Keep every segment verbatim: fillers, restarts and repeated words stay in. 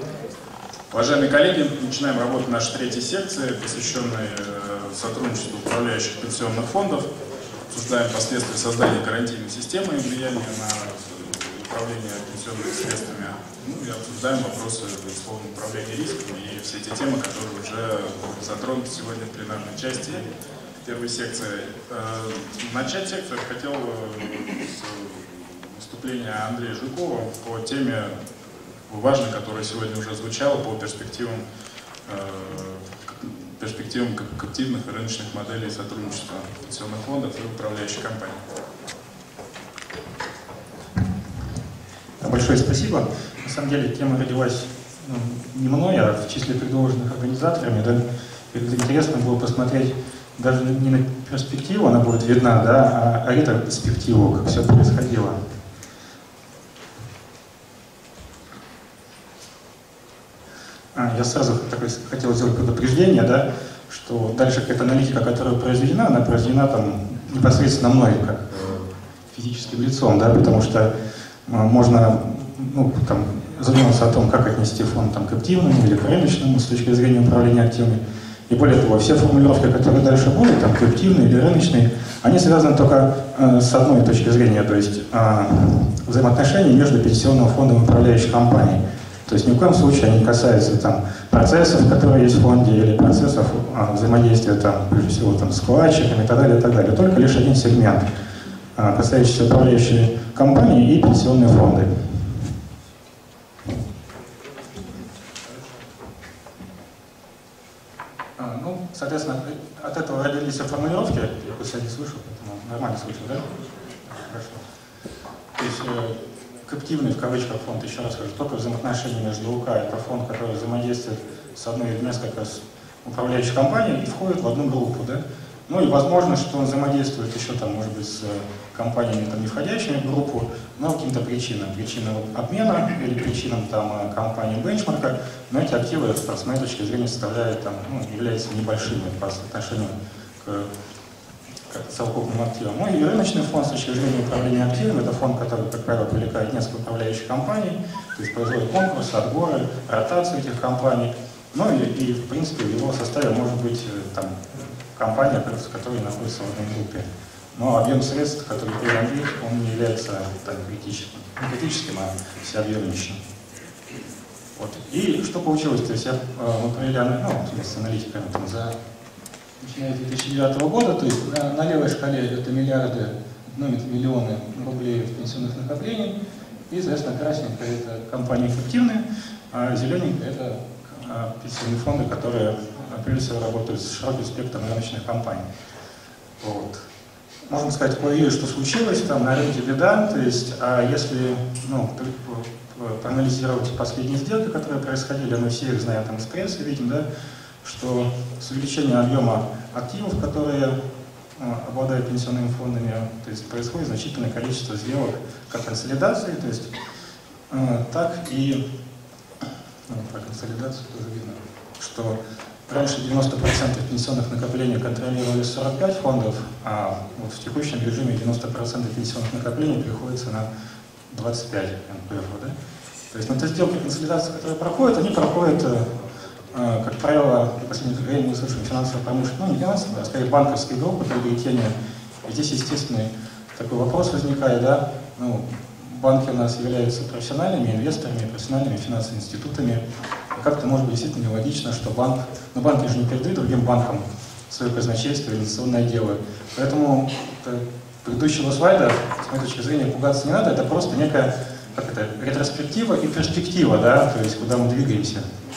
Уважаемые коллеги, начинаем работу нашей третьей секции, посвященной сотрудничеству управляющих пенсионных фондов. Обсуждаем последствия создания гарантийной системы и влияния на управление пенсионными средствами. Ну, и обсуждаем вопросы, безусловно, управления рисками и все эти темы, которые уже затронуты сегодня в пленарной части первой секции. Начать секцию я хотел с выступления Андрея Жукова по теме важной, которая сегодня уже звучала, по перспективам, перспективам активных и рыночных моделей сотрудничества пенсионных фондов и управляющих компаний. Большое спасибо. На самом деле тема родилась ну, не мной, а в числе предложенных организаторами. Да? И интересно было посмотреть даже не на перспективу, она будет видна, да, а ретроспективу, как все происходило. А, я сразу такой, хотел сделать предупреждение, да, что дальше какая-то аналитика, которая произведена, она произведена там, непосредственно мной, как физическим лицом, да, потому что можно ну, там, задуматься о том, как отнести фонд там, к активному или к рыночному с точки зрения управления активами. И более того, все формулировки, которые дальше будут, там, активные или рыночные, они связаны только э, с одной точки зрения, то есть э, взаимоотношений между пенсионным фондом и управляющей компанией. То есть ни в коем случае они не касаются там, процессов, которые есть в фонде, или процессов э, взаимодействия, там, прежде всего, там, с вкладчиками и так далее, и так далее. Только лишь один сегмент, э, касающийся управляющей компании и пенсионные фонды. Ну, соответственно, от этого родились формулировки, я просто не слышу, поэтому нормально слышу, да? Хорошо. То есть э, к активный, в кавычках, фонд, еще раз скажу, только взаимоотношения между УК, это фонд, который взаимодействует с одной или несколько управляющих компаний и входит в одну группу, да? Ну и возможно, что он взаимодействует еще там, может быть, с компаниями, там, не входящими в группу, но по каким-то причинам. Причинам обмена или причинам там, компании бенчмарка, но эти активы, с моей точки зрения, составляют, там, ну, являются небольшими по отношению к, к совокупным активам. Ну и рыночный фонд, с точки зрения управления активами, это фонд, который, как правило, привлекает несколько управляющих компаний, то есть производит конкурсы, отборы, ротацию этих компаний. Ну и, и в принципе, в его составе может быть там, компания, которая находится в одной группе. Но объем средств, который приведен Андрей, он не является так, критическим. Не критическим, а всеобъемлющим. Вот. И что получилось? То есть я, мы провели ну, с аналитиками там, за начиная с две тысячи девятого года, то есть на, на левой шкале это миллиарды, ну, миллионы рублей пенсионных накоплений, и, соответственно, красненькая это компании эффективные, а зелененькая это а, пенсионные фонды, которые прежде всего работают с широким спектром рыночных компаний. Вот. Можно сказать, ой, что случилось, там на рынке беда, то есть, а если ну, проанализировать последние сделки, которые происходили, мы все их знаем там из прессы, видим, да, что с увеличением объема активов, которые ну, обладают пенсионными фондами, то есть происходит значительное количество сделок как консолидации, то есть, э, так и ну, про консолидацию тоже видно, что раньше девяносто процентов пенсионных накоплений контролировали сорок пять фондов, а вот в текущем режиме девяносто процентов пенсионных накоплений приходится на двадцать пять эн пэ эф. Да? То есть на те сделки консолидации, которые проходят, они проходят, э, как правило, в последнее время мы слышим финансово-промышленные, ну не финансовые, а скорее банковские группы, приобретения. Здесь, естественный такой вопрос возникает, да, ну, банки у нас являются профессиональными инвесторами, профессиональными финансовыми институтами. Как-то может быть действительно нелогично, что банк, но банки же не передают другим банкам свое казначейство, инвестиционное дело. Поэтому предыдущего слайда, с моей точки зрения, пугаться не надо, это просто некая как это, ретроспектива и перспектива, да, то есть куда мы двигаемся.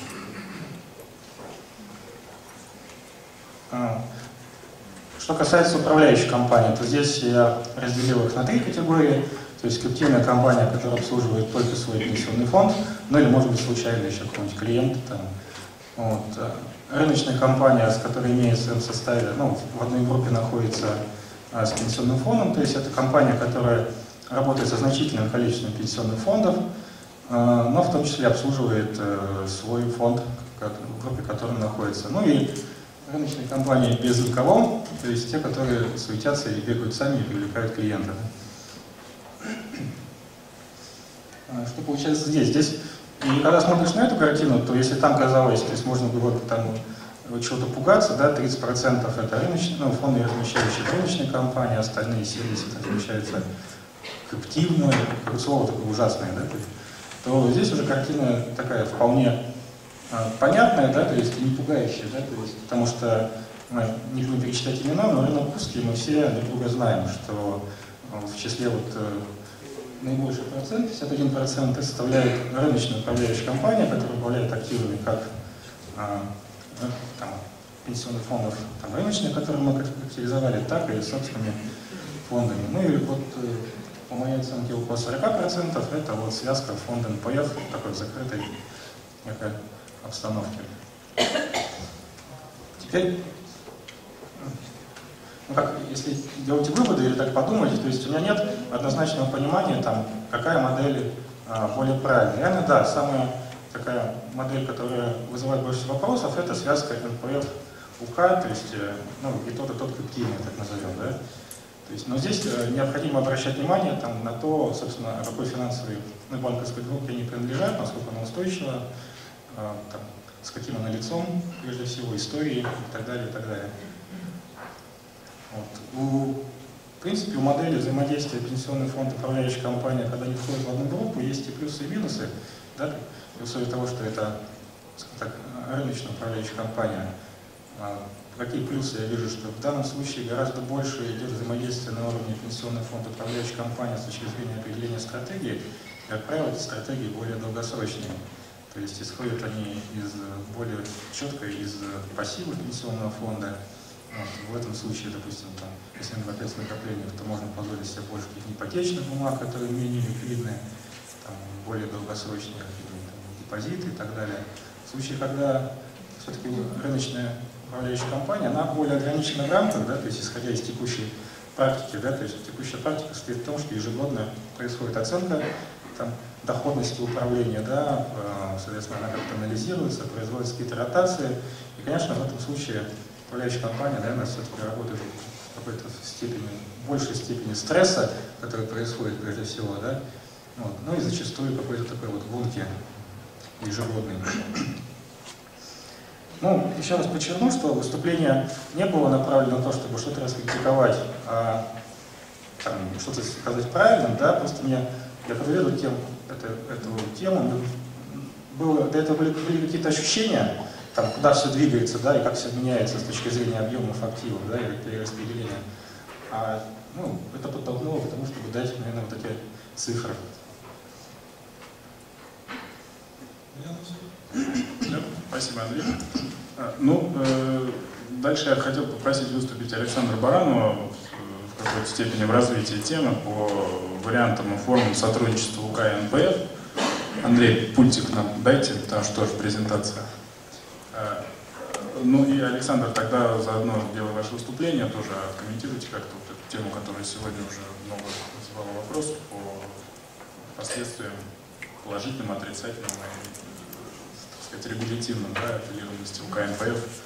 Что касается управляющих компаний, то здесь я разделил их на три категории. То есть активная компания, которая обслуживает только свой пенсионный фонд, ну или может быть случайно еще какой-нибудь клиент. Там, вот. Рыночная компания, с которой имеет в своем составе, ну, в одной группе находится а, с пенсионным фондом, то есть это компания, которая работает со значительным количеством пенсионных фондов, а, но в том числе обслуживает а, свой фонд, в группе которой находится. Ну и рыночные компании без никого, то есть те, которые суетятся и бегают сами и привлекают клиентов. Что получается здесь? Здесь И когда смотришь на эту картину, то если там казалось, то есть можно было там чего-то пугаться, да, тридцать процентов это рыночные, ну, фонды, размещающие рыночные компании, остальные семьдесят процентов размещаются криптивные, как слово такое ужасное, да, то здесь уже картина такая вполне а, понятная, да, то есть не пугающая, да, то есть, потому что мы не будем перечислять имена, но рынок узкий, мы все друг друга знаем, что в числе вот наибольший процент, пятьдесят один процент, составляет рыночная управляющая компания, которая управляет активами как а, там, пенсионных фондов там, рыночных, которые мы капитализовали, так и собственными фондами. Ну и вот по моей оценке около сорока процентов это вот связка фонда эн пэ эф в такой закрытой некой обстановке. Теперь, ну как, если делаете выводы или так подумать, то есть у меня нет однозначного понимания, там, какая модель а, более правильная. Реально, да, самая такая модель, которая вызывает больше всего вопросов, это связка эн пэ эф у ка, то есть, ну, и тот, и тот криптивный, так назовем, да. То есть, но здесь необходимо обращать внимание там, на то, собственно, какой финансовой, ну, банковской группе они принадлежат, насколько она устойчива, а, там, с каким она лицом, прежде всего, историей и так далее, и так далее. Вот. У, в принципе, у модели взаимодействия пенсионный фонд и управляющая компания, когда они входят в одну группу, есть и плюсы, и минусы. Да? При условии того, что это, скажем так, рыночная управляющая компания. А, какие плюсы я вижу, что в данном случае гораздо больше идет взаимодействие на уровне пенсионный фонд и управляющая компания с точки зрения определения стратегии. И, как правило, эти стратегии более долгосрочные. То есть исходят они из более четко из пассивов пенсионного фонда. Вот, в этом случае, допустим, там, если мы опять накоплениях, то можно позволить себе больше каких-то ипотечных бумаг, которые менее ликвидны, там, более долгосрочные там, депозиты и так далее. В случае, когда все-таки рыночная управляющая компания, она более ограничена в рамках, да, то есть исходя из текущей практики, да, то есть текущая практика состоит в том, что ежегодно происходит оценка там, доходности управления, да, соответственно, она как-то анализируется, производятся какие-то ротации, и, конечно, в этом случае управляющая компания, наверное, все-таки работает в какой-то степени, большей степени стресса, который происходит прежде всего, да, вот, ну и зачастую какой-то такой вот гонки ежегодной. Ну, еще раз подчеркну, что выступление не было направлено на то, чтобы что-то раскритиковать, а что-то сказать правильным, да, просто мне, я подведу тем, это, эту тему, было, до этого были, были какие-то ощущения, там, куда все двигается, да, и как все меняется с точки зрения объемов активов, да, и перераспределения. А, ну, это подтолкнуло к тому, чтобы дать, наверное, вот такие цифры. Да, спасибо, Андрей. Ну, э, дальше я хотел попросить выступить Александра Баранова в какой-то степени в развитии темы по вариантам и формам сотрудничества у ка и эн пэ эф. Андрей, пультик нам дайте, потому что тоже презентация. Ну и, Александр, тогда заодно, делая ваше выступление, тоже откомментируйте как-то вот эту тему, которая сегодня уже много вызывала вопросов по последствиям положительным, отрицательным и, так сказать, регулятивным, да, апеллированности у ка и эн пэ эф.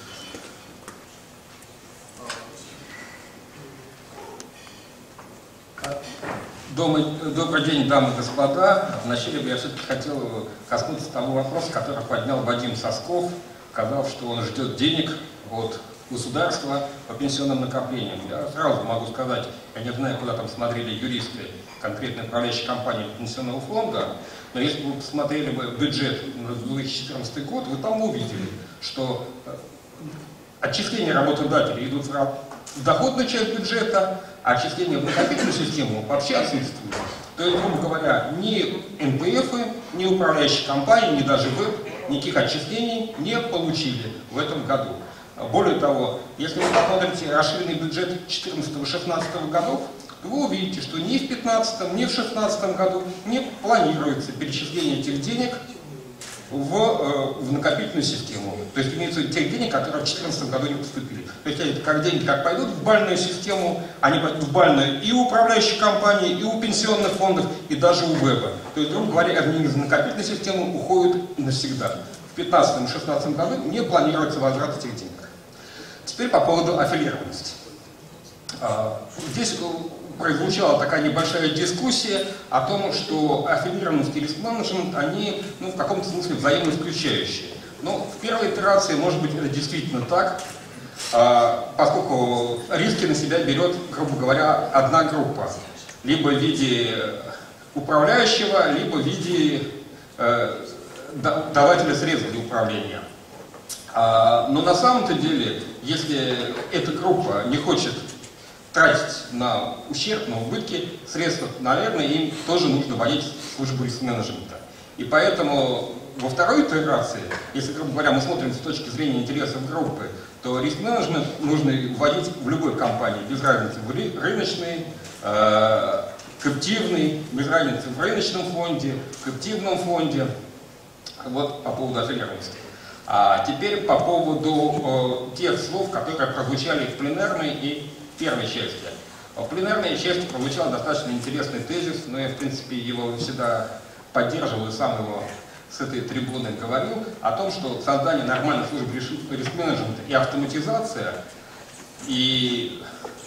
Добрый день, дамы и господа. Вначале бы я все-таки хотел коснуться того вопроса, который поднял Вадим Сосков, сказав, что он ждет денег от государства по пенсионным накоплениям. Я сразу могу сказать, я не знаю, куда там смотрели юристы конкретной управляющей компании пенсионного фонда, но если бы вы посмотрели бы бюджет на две тысячи четырнадцатый год, вы там увидели, что отчисления работодателей идут в доходную часть бюджета, а отчисления в накопительную систему вообще отсутствуют. То есть, грубо говоря, ни эн пэ эфы, ни управляющие компании, ни даже вы никаких отчислений не получили в этом году. Более того, если вы посмотрите расширенный бюджет четырнадцатого-шестнадцатого годов, то вы увидите, что ни в пятнадцатом, ни в шестнадцатом году не планируется перечисление этих денег в, э, в накопительную систему. То есть имеется в виду тех денег, которые в две тысячи четырнадцатом году не поступили. То есть это как деньги как пойдут в бальную систему, они пойдут в бальную и у управляющих компаний, и у пенсионных фондов, и даже у веба. То есть, грубо говоря, они из накопительной системы уходят навсегда. В две тысячи пятнадцатом и две тысячи шестнадцатом году не планируется возврат этих денег. Теперь по поводу аффилированности. Здесь прозвучала такая небольшая дискуссия о том, что аффилированность и риск-менеджмент, они ну, в каком-то смысле взаимоисключающие. Но в первой итерации, может быть, это действительно так, поскольку риски на себя берет, грубо говоря, одна группа. Либо в виде управляющего, либо в виде э, давателя средств для управления. А, но на самом-то деле, если эта группа не хочет тратить на ущерб, на убытки средства, наверное, им тоже нужно вводить службу риск-менеджмента. И поэтому во второй итерации, если, грубо говоря, мы смотрим с точки зрения интересов группы, то риск-менеджмент нужно вводить в любой компании, без разницы в рыночной, э, кэптивный, без разницы в рыночном фонде, в кэптивном фонде. Вот по поводу аффилированности. А теперь по поводу э, тех слов, которые прозвучали в пленарной и первой части. В пленарной части прозвучал достаточно интересный тезис, но я, в принципе, его всегда поддерживал и сам его с этой трибуны говорил, о том, что создание нормальной службы риск-менеджмента и автоматизация, и,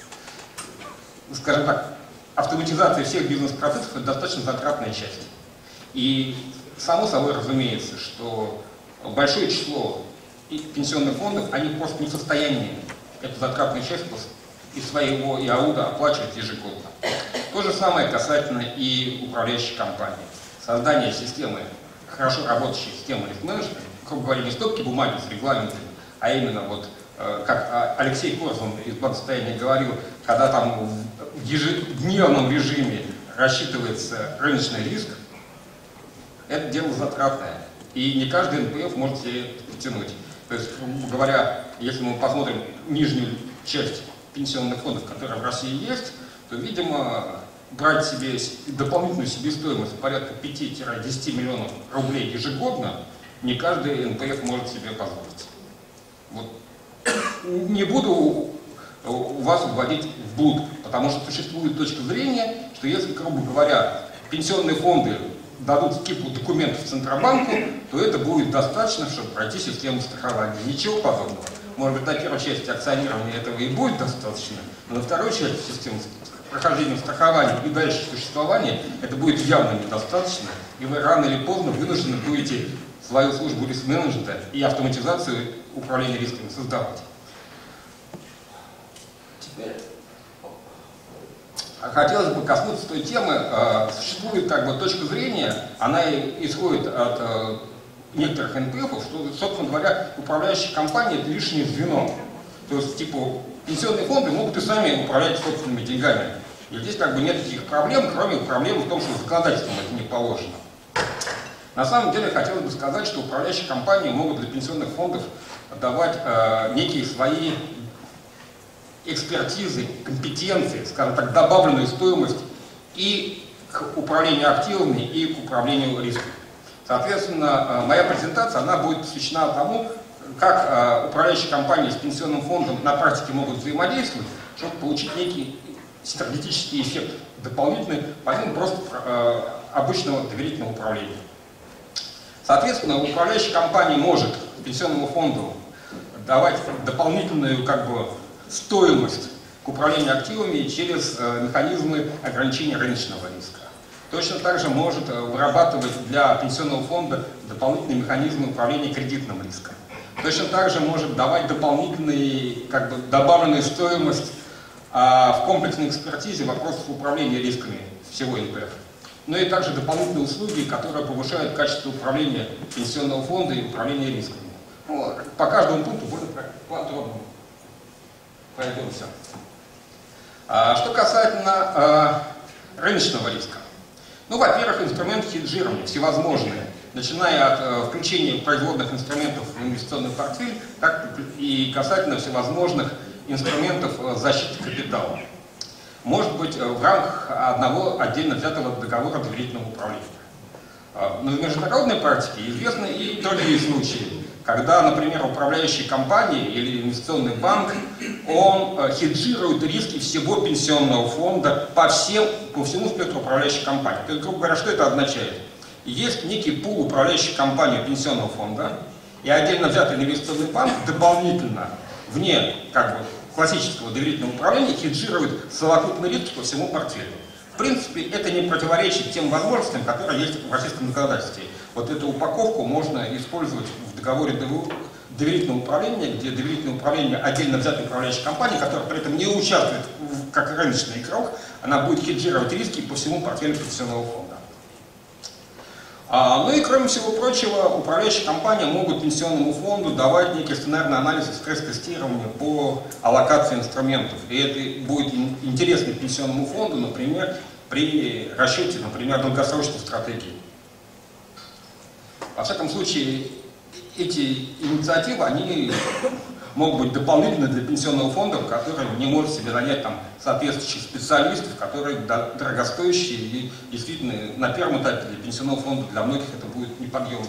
скажем так, автоматизация всех бизнес-процессов – это достаточно затратная часть. И само собой разумеется, что большое число пенсионных фондов, они просто не в состоянии эту затратную часть из своего ИАУДа оплачивать ежегодно. То же самое касательно и управляющей компании. Создание системы, хорошо работающей системы риск-менеджмента, грубо говоря, не стопки бумаги с регламентами, а именно вот, как Алексей Корзун из благосостояния говорил, когда там в ежедневном режиме рассчитывается рыночный риск, это дело затратное. И не каждый эн пэ эф может себе потянуть. То есть, грубо говоря, если мы посмотрим нижнюю часть пенсионных фондов, которые в России есть, то, видимо, брать себе дополнительную себестоимость порядка пяти-десяти миллионов рублей ежегодно не каждый эн пэ эф может себе позволить. Вот. Не буду вас вводить в блуд, потому что существует точка зрения, что если, грубо говоря, пенсионные фонды дадут кипу документов Центробанку, то это будет достаточно, чтобы пройти систему страхования. Ничего подобного. Может быть, на первой части акционирования этого и будет достаточно, но на второй части системы прохождения страхования и дальше существования это будет явно недостаточно, и вы рано или поздно вынуждены будете свою службу риск-менеджмента и автоматизацию управления рисками создавать. Теперь хотелось бы коснуться той темы. Существует как бы точка зрения, она исходит от некоторых эн пэ эфов, что, собственно говоря, управляющие компании это лишнее звено. То есть, типа, пенсионные фонды могут и сами управлять собственными деньгами. И здесь как бы нет таких проблем, кроме проблем в том, что законодательством это не положено. На самом деле, хотелось бы сказать, что управляющие компании могут для пенсионных фондов давать э, некие свои экспертизы, компетенции, скажем так, добавленную стоимость и к управлению активами, и к управлению риском. Соответственно, моя презентация она будет посвящена тому, как управляющие компании с пенсионным фондом на практике могут взаимодействовать, чтобы получить некий синергетический эффект дополнительный, помимо просто обычного доверительного управления. Соответственно, управляющая компания может пенсионному фонду давать дополнительную как бы, стоимость к управлению активами через механизмы ограничения рыночного риска. Точно так же может вырабатывать для пенсионного фонда дополнительные механизмы управления кредитным риском. Точно так же может давать дополнительную как бы, добавленную стоимость а, в комплексной экспертизе вопросов управления рисками всего эн пэ эф. Ну и также дополнительные услуги, которые повышают качество управления пенсионного фонда и управления рисками. Ну, по каждому пункту более подробно пройдемся. А, что касательно а, рыночного риска. Ну, во-первых, инструменты хеджирования всевозможные, начиная от э, включения производных инструментов в инвестиционный портфель, так и касательно всевозможных инструментов э, защиты капитала. Может быть, э, в рамках одного отдельно взятого договора доверительного управления. Э, но в международной практике известны и другие случаи, когда, например, управляющая компания или инвестиционный банк, он э, хеджирует риски всего пенсионного фонда по, всем, по всему спектру управляющей компании. То есть, грубо говоря, что это означает? Есть некий пул управляющей компании пенсионного фонда, и отдельно взятый инвестиционный банк дополнительно, вне как бы, классического доверительного управления хеджирует совокупные риски по всему портфелю. В принципе, это не противоречит тем возможностям, которые есть в российском законодательстве. Вот эту упаковку можно использовать в договоре доверительного управления, где доверительное управление отдельно взятой управляющей компании, которая при этом не участвует в, как рыночный игрок, она будет хеджировать риски по всему портфелю пенсионного фонда. А, ну и кроме всего прочего, управляющие компании могут пенсионному фонду давать некий сценарный анализ и стресс-тестирование по аллокации инструментов. И это будет интересно пенсионному фонду, например, при расчете, например, долгосрочной стратегии. Во всяком случае, эти инициативы, они могут быть дополнительны для пенсионного фонда, который не может себе нанять там соответствующих специалистов, которые дорогостоящие и действительно на первом этапе для пенсионного фонда для многих это будет неподъемно.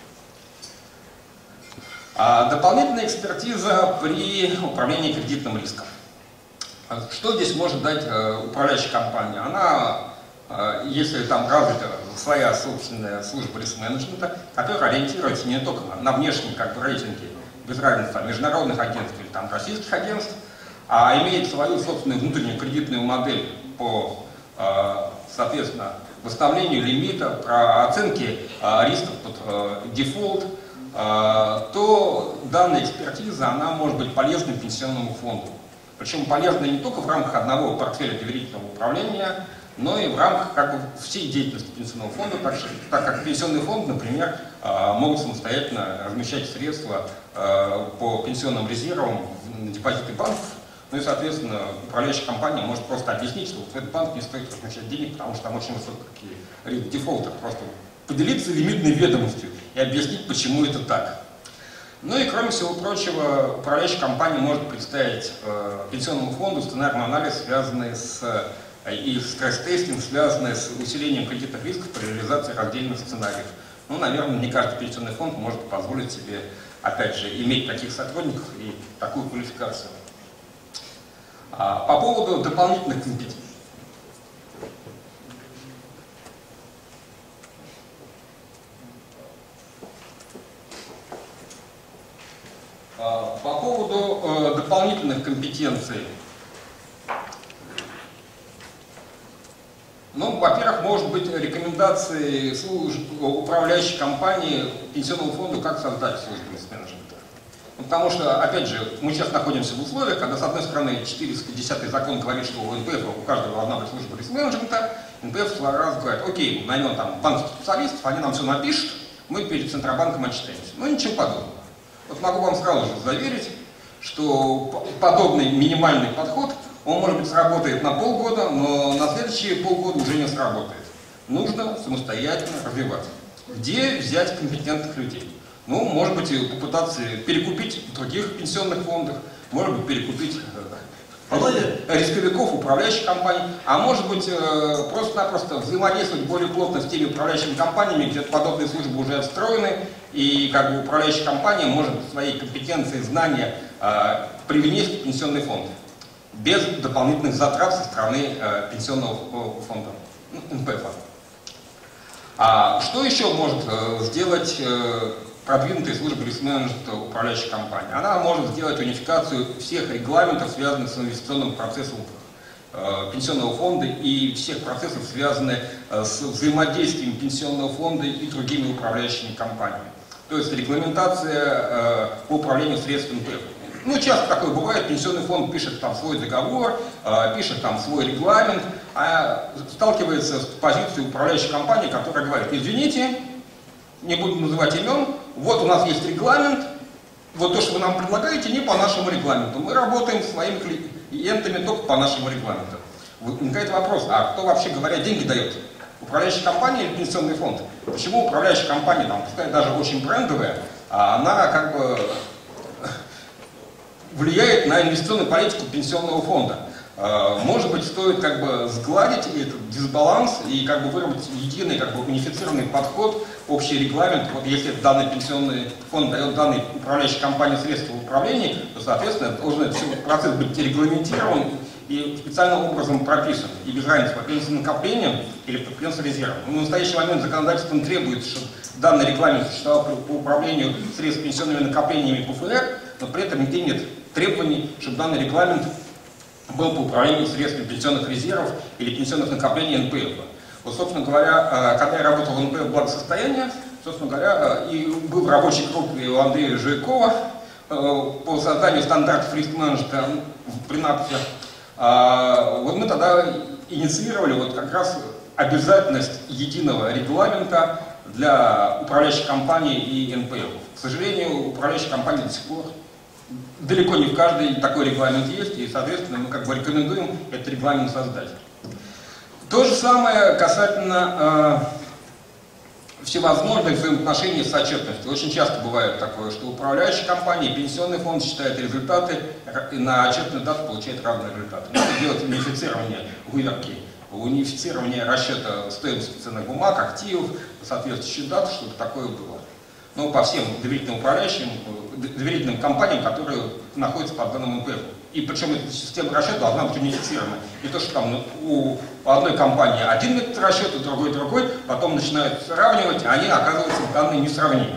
А дополнительная экспертиза при управлении кредитным риском. Что здесь может дать управляющая компания? Она, если там развита своя собственная служба риск-менеджмента, которая ориентируется не только на внешние как бы, рейтинги, без разницы международных агентств или там, российских агентств, а имеет свою собственную внутреннюю кредитную модель по, соответственно, восстановлению лимита, про оценки рисков под дефолт, то данная экспертиза она может быть полезной пенсионному фонду. Причем полезна не только в рамках одного портфеля доверительного управления, но и в рамках как бы, всей деятельности пенсионного фонда, так, что, так как пенсионный фонд, например, могут самостоятельно размещать средства по пенсионным резервам на депозиты банков, ну и, соответственно, управляющая компания может просто объяснить, что в этот банк не стоит размещать денег, потому что там очень высокий риск дефолта, просто поделиться лимитной ведомостью и объяснить, почему это так. Ну и, кроме всего прочего, управляющая компания может представить э, пенсионному фонду сценарный анализ, связанный с и стресс-тестинг, связанный с усилением кредитных рисков при реализации раздельных сценариев. Ну, наверное, не каждый пенсионный фонд может позволить себе, опять же, иметь таких сотрудников и такую квалификацию. А, по поводу дополнительных компетенций. А, по поводу э, дополнительных компетенций. Ну, во-первых, может быть рекомендации управляющей компании пенсионному фонду, как создать службу риск-менеджмента. Ну, потому что, опять же, мы сейчас находимся в условиях, когда, с одной стороны, четыреста десятый закон говорит, что у эн пэ эф у каждого должна быть служба риск-менеджмента, эн пэ эф в раз говорит, окей, наймем там банковских специалистов, они нам все напишут, мы перед Центробанком отчитаемся. Ну, ничего подобного. Вот могу вам сразу же заверить, что подобный минимальный подход, он, может быть, сработает на полгода, но на следующие полгода уже не сработает. Нужно самостоятельно развиваться. Где взять компетентных людей? Ну, может быть, попытаться перекупить в других пенсионных фондах, может быть, перекупить э, рисковиков, управляющих компаний, а может быть, э, просто-напросто взаимодействовать более плотно с теми управляющими компаниями, где подобные службы уже отстроены, и как бы управляющая компания может свои компетенции, знания э, привнести в пенсионный фонд без дополнительных затрат со стороны э, пенсионного фонда, ну, эн пэ эф. А что еще может э, сделать э, продвинутая служба риск-менеджмента управляющей компании? Она может сделать унификацию всех регламентов, связанных с инвестиционным процессом э, пенсионного фонда, и всех процессов, связанных э, с взаимодействием пенсионного фонда и другими управляющими компаниями. То есть регламентация э, по управлению средствами эн пэ эф. Ну, часто такое бывает, пенсионный фонд пишет там свой договор, э, пишет там свой регламент, а сталкивается с позицией управляющей компании, которая говорит, извините, не будем называть имен, вот у нас есть регламент, вот то, что вы нам предлагаете, не по нашему регламенту. Мы работаем с своими клиентами только по нашему регламенту. Возникает вопрос, а кто вообще говоря деньги дает? Управляющая компания или пенсионный фонд? Почему управляющая компания, там, пускай даже очень брендовая, она как бы влияет на инвестиционную политику пенсионного фонда? Может быть, стоит как бы сгладить этот дисбаланс и как бы выработать единый, как бы унифицированный подход, общий регламент. Вот если данный пенсионный фонд дает данной управляющей компании средства в управлении, то, соответственно, должен этот процесс быть регламентирован и специальным образом прописан. И без разницы, по пенсионным накоплениям или по пенсионным резервам. Но в настоящий момент законодательством требуется, чтобы данный регламент существовал по управлению средств пенсионными накоплениями по эф эр, но при этом нигде нет требований, чтобы данный регламент был по управлению средствами пенсионных резервов или пенсионных накоплений эн пэ эф. Вот, собственно говоря, когда я работал в эн пэ эф благосостояния, собственно говоря, и был в рабочей группе у Андрея Жуйкова по созданию стандартов риск-менеджмента при НАПФе, вот мы тогда инициировали вот как раз обязательность единого регламента для управляющих компаний и эн пэ эф. К сожалению, управляющие компании до сих пор далеко не в каждой такой регламент есть, и, соответственно, мы как бы рекомендуем этот регламент создать. То же самое касательно э, всевозможных взаимоотношений с отчетностью. Очень часто бывает такое, что управляющая компания, пенсионный фонд считает результаты, и на отчетную дату получает разные результаты. Надо делать унифицирование выверки, унифицирование расчета стоимости ценных бумаг, активов, соответствующих дат, чтобы такое было. Ну, по всем доверительным управляющим, доверительным компаниям, которые находятся под данным эн пэ эф. И причем эта система расчета должна быть унифицирована. Не то, что там у одной компании один метод расчета, другой другой, потом начинают сравнивать, а они оказываются данные несравнимы.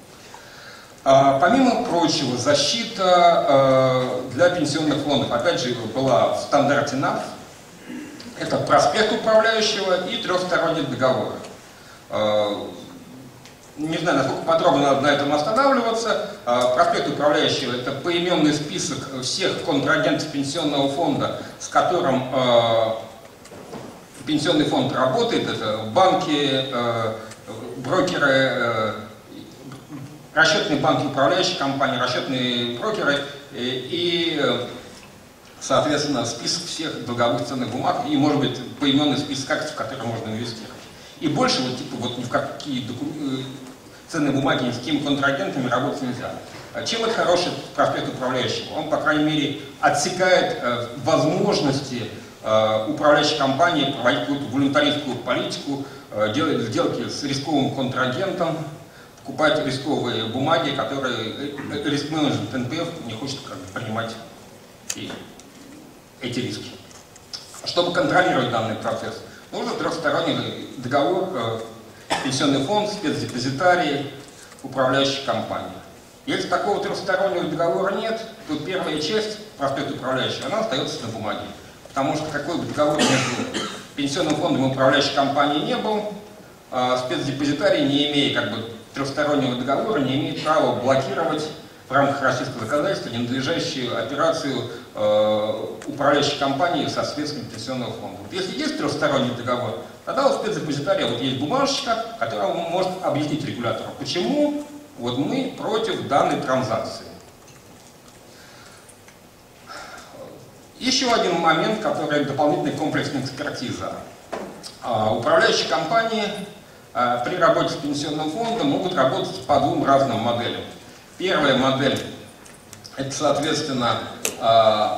А, помимо прочего, защита а, для пенсионных фондов, опять же, была в стандарте НАПФ. Это проспект управляющего и трехсторонний договор. А, Не знаю, насколько подробно надо на этом останавливаться. Проспект управляющего – это поименный список всех контрагентов пенсионного фонда, с которым э, пенсионный фонд работает. Это банки, э, брокеры, э, расчетные банки, управляющие компании, расчетные брокеры э, и, соответственно, список всех долговых ценных бумаг и, может быть, поименный список акций, в которые можно инвестировать. И больше вот, типа, вот ни в какие документы, ценные бумаги ни с какими контрагентами работать нельзя. Чем это хороший проспект управляющего? Он, по крайней мере, отсекает э, возможности э, управляющей компании проводить какую-то волюнтаристскую политику, э, делать сделки с рисковым контрагентом, покупать рисковые бумаги, которые э, риск-менеджмент эн пэ эф не хочет как бы, принимать и эти риски. Чтобы контролировать данный процесс, нужен трехсторонний договор, э, пенсионный фонд, спецдепозитарий, управляющая компания. Если такого трехстороннего договора нет, то первая часть, проспект управляющего, она остается на бумаге. Потому что какой бы договор между пенсионным фондом и управляющей компанией не был, э, спецдепозитарий, не имея как бы трехстороннего договора, не имеет права блокировать в рамках российского законодательства ненадлежащую операцию э, управляющей компании со средствами пенсионного фонда. Вот если есть трехсторонний договор, тогда у спецдепозитария вот есть бумажечка, которая может объяснить регулятору, почему вот мы против данной транзакции. Еще один момент, который дополнительная комплексная экспертиза. А, управляющие компании а, при работе с пенсионным фондом могут работать по двум разным моделям. Первая модель – это, соответственно, э,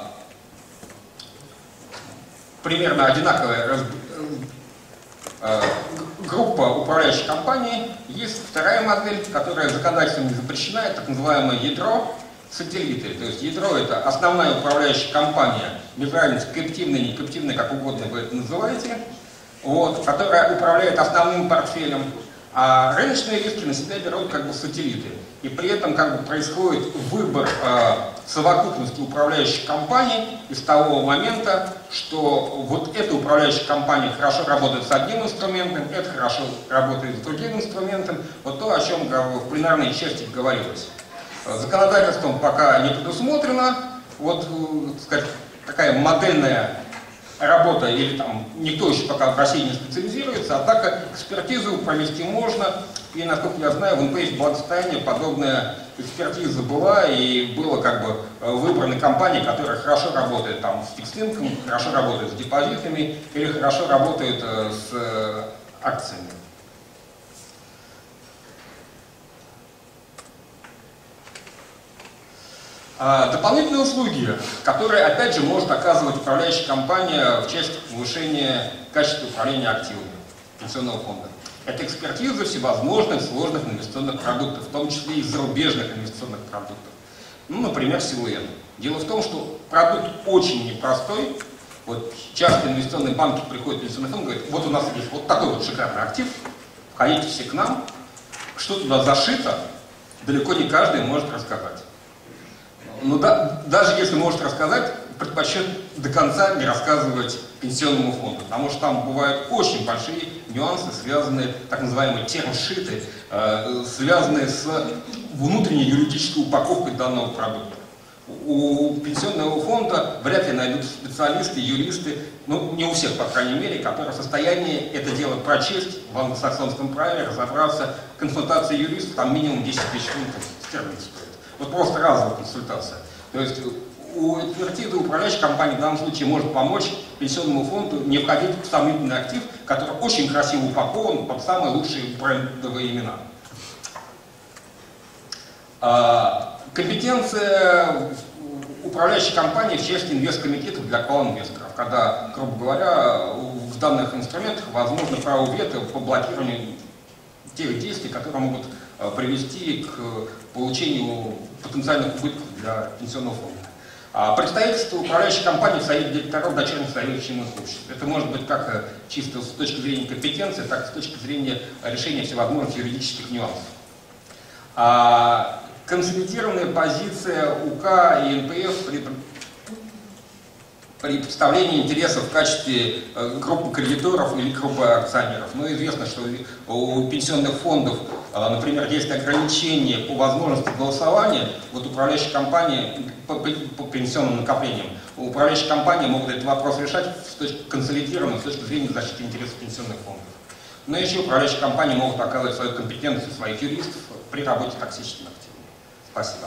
примерно одинаковая раз, э, группа управляющих компаний. Есть вторая модель, которая законодательством не запрещена, это так называемое ядро, сателлиты. То есть ядро – это основная управляющая компания, без разницы, коллективная, не коллективная, как угодно вы это называете, вот, которая управляет основным портфелем. А рыночные риски на себя берут как бы сателлиты. И при этом как бы происходит выбор э, совокупности управляющих компаний из того момента, что вот эта управляющая компания хорошо работает с одним инструментом, это хорошо работает с другим инструментом. Вот то, о чем как бы, в пленарной части говорилось. Законодательством пока не предусмотрено. Вот, так сказать, такая модельная работа, или там никто еще пока в России не специализируется, однако экспертизу провести можно, и, насколько я знаю, в эн пэ эф благосостояния подобная экспертиза была, и было как бы выбраны компании, которые хорошо работают там с фикс-инком, хорошо работают с депозитами, или хорошо работают э, с э, акциями. Дополнительные услуги, которые, опять же, может оказывать управляющая компания в части повышения качества управления активами пенсионного фонда. Это экспертиза всевозможных сложных инвестиционных продуктов, в том числе и зарубежных инвестиционных продуктов. Ну, например, си эл эн. Дело в том, что продукт очень непростой. Вот часто инвестиционные банки приходят в пенсионный фонд и говорят, вот у нас есть вот такой вот шикарный актив, входите все к нам, что туда зашито, далеко не каждый может рассказать. Ну да, даже если может рассказать, предпочтет до конца не рассказывать пенсионному фонду, потому что там бывают очень большие нюансы, связанные, так называемые термшиты, э, связанные с внутренней юридической упаковкой данного продукта. У пенсионного фонда вряд ли найдут специалисты, юристы, ну не у всех, по крайней мере, которые в состоянии это дело прочесть в англосаксонском праве, разобраться. Консультация юристов там минимум десять тысяч фунтов стерлингов стоит. Вот просто разовая консультация. То есть у экспертизы управляющей компании в данном случае может помочь пенсионному фонду не входить в сомнительный актив, который очень красиво упакован под самые лучшие брендовые имена. Компетенция управляющей компании в части инвесткомитетов для колл-инвесторов, когда, грубо говоря, в данных инструментах возможно право вето по блокированию тех действий, которые могут привести к получению потенциальных убытков для пенсионного фонда. А представительство управляющей компании в совете директоров дочерних совещательных обществ. Это может быть как чисто с точки зрения компетенции, так и с точки зрения решения всевозможных юридических нюансов. А консолидированная позиция УК и эн пэ эф при, при представлении интересов в качестве группы кредиторов или группы акционеров. Ну, известно, что у пенсионных фондов, например, есть ограничения по возможности голосования. Вот управляющие компании по, по пенсионным накоплениям, управляющие компании могут этот вопрос решать с точки, консолидированно с точки зрения защиты интересов пенсионных фондов. Но еще управляющие компании могут оказывать свою компетенцию своих юристов при работе токсичных активов. Спасибо.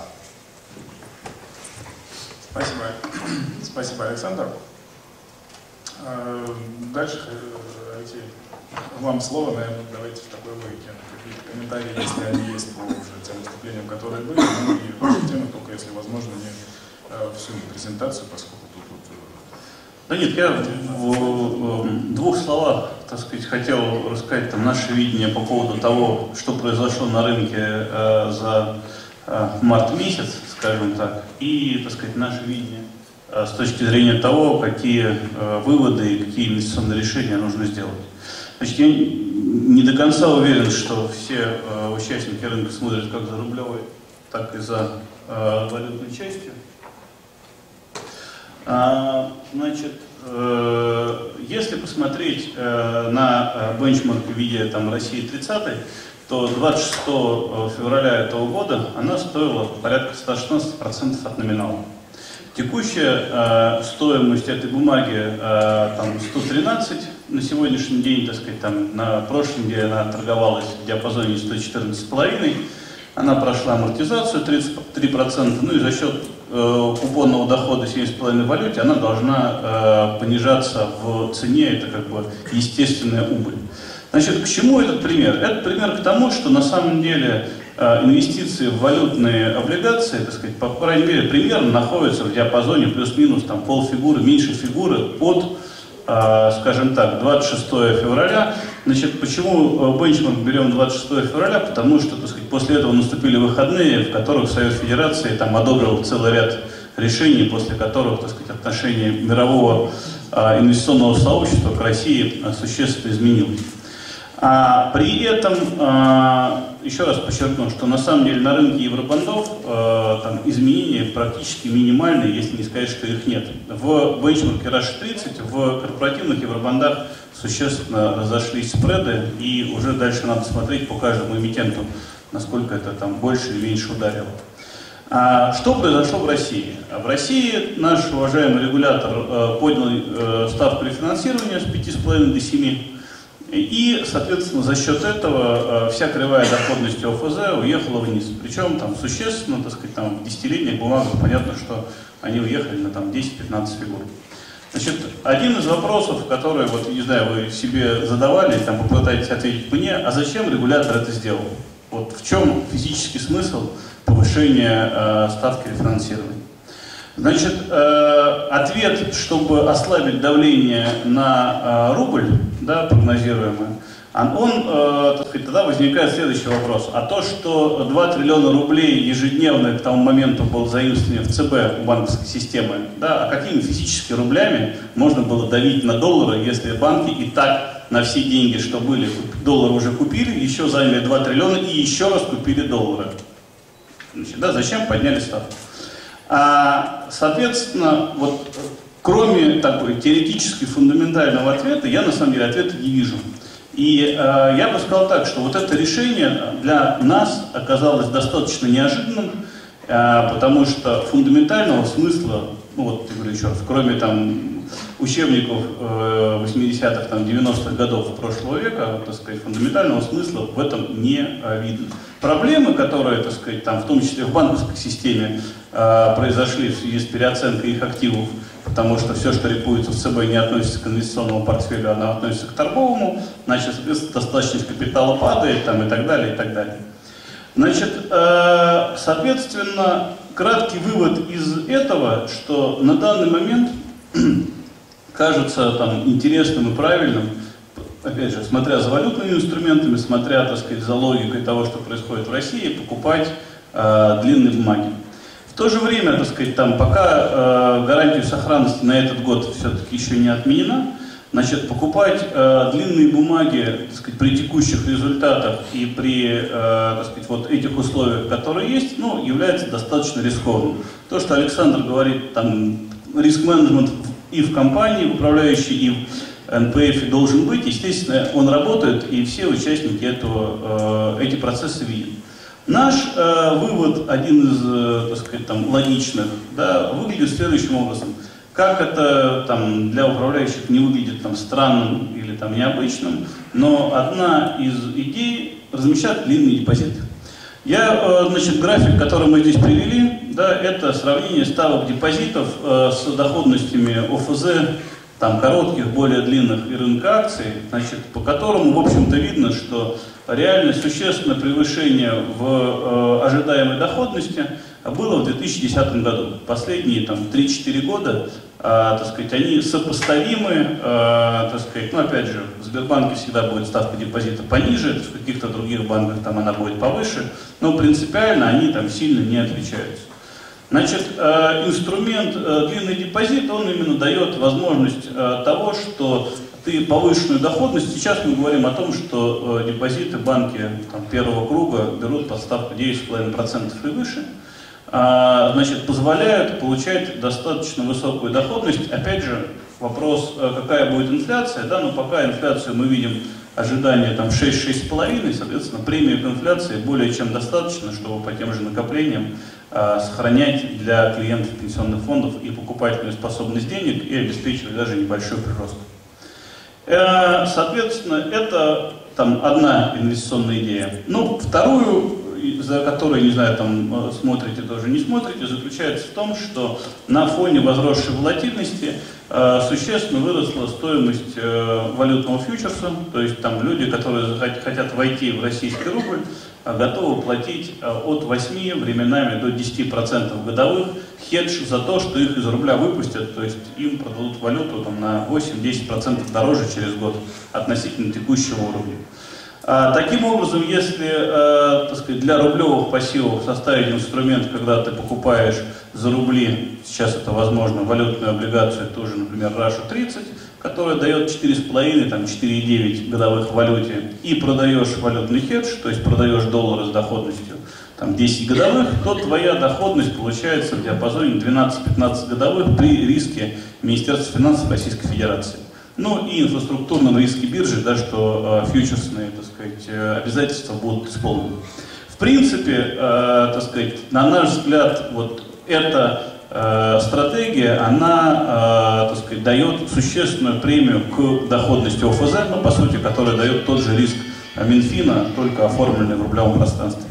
Спасибо. Спасибо, Александр. Дальше, Алексей, вам слово, наверное, давайте в такой логике. Какие-то комментарии, если они есть по уже тем выступлениям, которые были, ну и по темам, только если возможно, не всю презентацию, поскольку тут... тут... Да нет, я в двух словах, так сказать, хотел рассказать там наше видение по поводу того, что произошло на рынке э, за э, март месяц, скажем так, и, так сказать, наше видение э, с точки зрения того, какие э, выводы и какие инвестиционные решения нужно сделать. Значит, я не до конца уверен, что все э, участники рынка смотрят как за рублевой, так и за э, валютной частью. А, значит, э, если посмотреть э, на бенчмарк в виде там, России тридцатой, то двадцать шестого февраля этого года она стоила порядка ста шестнадцати процентов от номинала. Текущая э, стоимость этой бумаги э, там, сто тринадцать на сегодняшний день, так сказать, там, на прошлой неделе она торговалась в диапазоне сто четырнадцать целых пять десятых. Она прошла амортизацию тридцать три процента, ну и за счет э, купонного дохода семь целых пять десятых в валюте она должна э, понижаться в цене, это как бы естественная убыль. Значит, к чему этот пример? Это пример к тому, что на самом деле э, инвестиции в валютные облигации, так сказать, по крайней мере, примерно находятся в диапазоне плюс-минус там полфигуры, меньше фигуры от, э, скажем так, двадцать шестого февраля. Значит, почему бенчмарк берем двадцать шестого февраля? Потому что, так сказать, после этого наступили выходные, в которых Совет Федерации там одобрил целый ряд решений, после которых, так сказать, отношение мирового э, инвестиционного сообщества к России э, существенно изменилось. А при этом, э, еще раз подчеркну, что на самом деле на рынке евробандов э, там изменения практически минимальные, если не сказать, что их нет. В бенчмарке Russia тридцать, в корпоративных евробандах существенно разошлись спреды, и уже дальше надо смотреть по каждому эмитенту, насколько это там больше или меньше ударило. А что произошло в России? В России наш уважаемый регулятор э, поднял э, ставку рефинансирования с пяти целых пяти десятых до семи. И, соответственно, за счет этого э, вся кривая доходности о эф зэ уехала вниз. Причем там существенно, так сказать, там в десятилетних бумагах понятно, что они уехали на там десять-пятнадцать фигур. Значит, один из вопросов, который, вот, не знаю, вы себе задавали, там попытаетесь ответить мне, а зачем регулятор это сделал? Вот в чем физический смысл повышения э, ставки рефинансирования? Значит, э, ответ, чтобы ослабить давление на э, рубль, да, прогнозируемое, он, э, так сказать, тогда возникает следующий вопрос. А то, что два триллиона рублей ежедневно к тому моменту был заимствован в цэ бэ у банковской системы, да, а какими физическими рублями можно было давить на доллары, если банки и так на все деньги, что были, доллары уже купили, еще заняли два триллиона и еще раз купили доллары? Значит, да, зачем подняли ставку? А, соответственно, вот кроме такой теоретически фундаментального ответа, я на самом деле ответа не вижу. И э, я бы сказал так, что вот это решение для нас оказалось достаточно неожиданным, э, потому что фундаментального смысла, ну вот, я говорю еще раз, кроме там учебников э, восьмидесятых, там, девяностых годов прошлого века, так сказать, фундаментального смысла в этом не э, видно. Проблемы, которые, так сказать, там, в том числе в банковской системе э, произошли в связи с переоценкой их активов, потому что все, что репуется в ЦБ, не относится к инвестиционному портфелю, оно относится к торговому, значит, соответственно, достаточность капитала падает, там, и так далее, и так далее. Значит, э, соответственно, краткий вывод из этого, что на данный момент кажется там интересным и правильным, опять же, смотря за валютными инструментами, смотря, так сказать, за логикой того, что происходит в России, покупать э, длинные бумаги. В то же время, так сказать, там, пока э, гарантия сохранности на этот год все-таки еще не отменена, значит, покупать э, длинные бумаги, так сказать, при текущих результатах и при, э, так сказать, вот этих условиях, которые есть, ну, является достаточно рискованным. То, что Александр говорит, там, риск-менеджмент и в компании, в управляющей, и в эн пэ эф должен быть, естественно, он работает, и все участники этого, э, эти процессы видят. Наш э, вывод, один из, э, так сказать, там, логичных, да, выглядит следующим образом. Как это там, для управляющих не выглядит там, странным или там, необычным, но одна из идей размещать длинные депозиты. Я, э, значит, график, который мы здесь привели, да, это сравнение ставок депозитов э, с доходностями о эф зэ, там, коротких, более длинных и рынка акций, значит, по которому, в общем-то, видно, что реально существенное превышение в э, ожидаемой доходности было в две тысячи десятом году. Последние там три-четыре года, э, так сказать, они сопоставимы, э, так сказать, ну, опять же, в Сбербанке всегда будет ставка депозита пониже, в каких-то других банках там она будет повыше, но принципиально они там сильно не отличаются. Значит, э, инструмент э, длинный депозит, он именно дает возможность э, того, что ты повышенную доходность, сейчас мы говорим о том, что э, депозиты банки там, первого круга берут под ставку девять целых пять десятых процента и выше, э, значит, позволяют получать достаточно высокую доходность. Опять же, вопрос, э, какая будет инфляция, да, но пока инфляцию мы видим ожидание там шесть-шесть с половиной, соответственно, премии к инфляции более чем достаточно, чтобы по тем же накоплениям э, сохранять для клиентов пенсионных фондов и покупательную способность денег и обеспечивать даже небольшой прирост. Э, соответственно, это там одна инвестиционная идея. Ну, вторую, за которой, не знаю, там смотрите, тоже не смотрите, заключается в том, что на фоне возросшей волатильности э, существенно выросла стоимость э, валютного фьючерса, то есть там люди, которые хотят войти в российский рубль, э, готовы платить э, от восьми, временами до десяти процентов годовых хедж за то, что их из рубля выпустят, то есть им продадут валюту там, на восемь-десять процентов дороже через год относительно текущего уровня. А, таким образом, если э, так сказать, для рублевых пассивов составить инструмент, когда ты покупаешь за рубли, сейчас это возможно, валютную облигацию, тоже, например, Раша тридцать, которая дает четыре целых пять десятых, там четыре целых девять десятых годовых в валюте, и продаешь валютный хедж, то есть продаешь доллары с доходностью там, десять годовых, то твоя доходность получается в диапазоне двенадцать-пятнадцать годовых при риске Министерства финансов Российской Федерации. Ну и инфраструктурном риске биржи, да, что э, фьючерсные, так сказать, э, обязательства будут исполнены. В принципе, э, так сказать, на наш взгляд, вот эта э, стратегия, она, э, так сказать, дает существенную премию к доходности о эф зэ, ну, по сути, которая дает тот же риск Минфина, только оформленный в рублевом пространстве.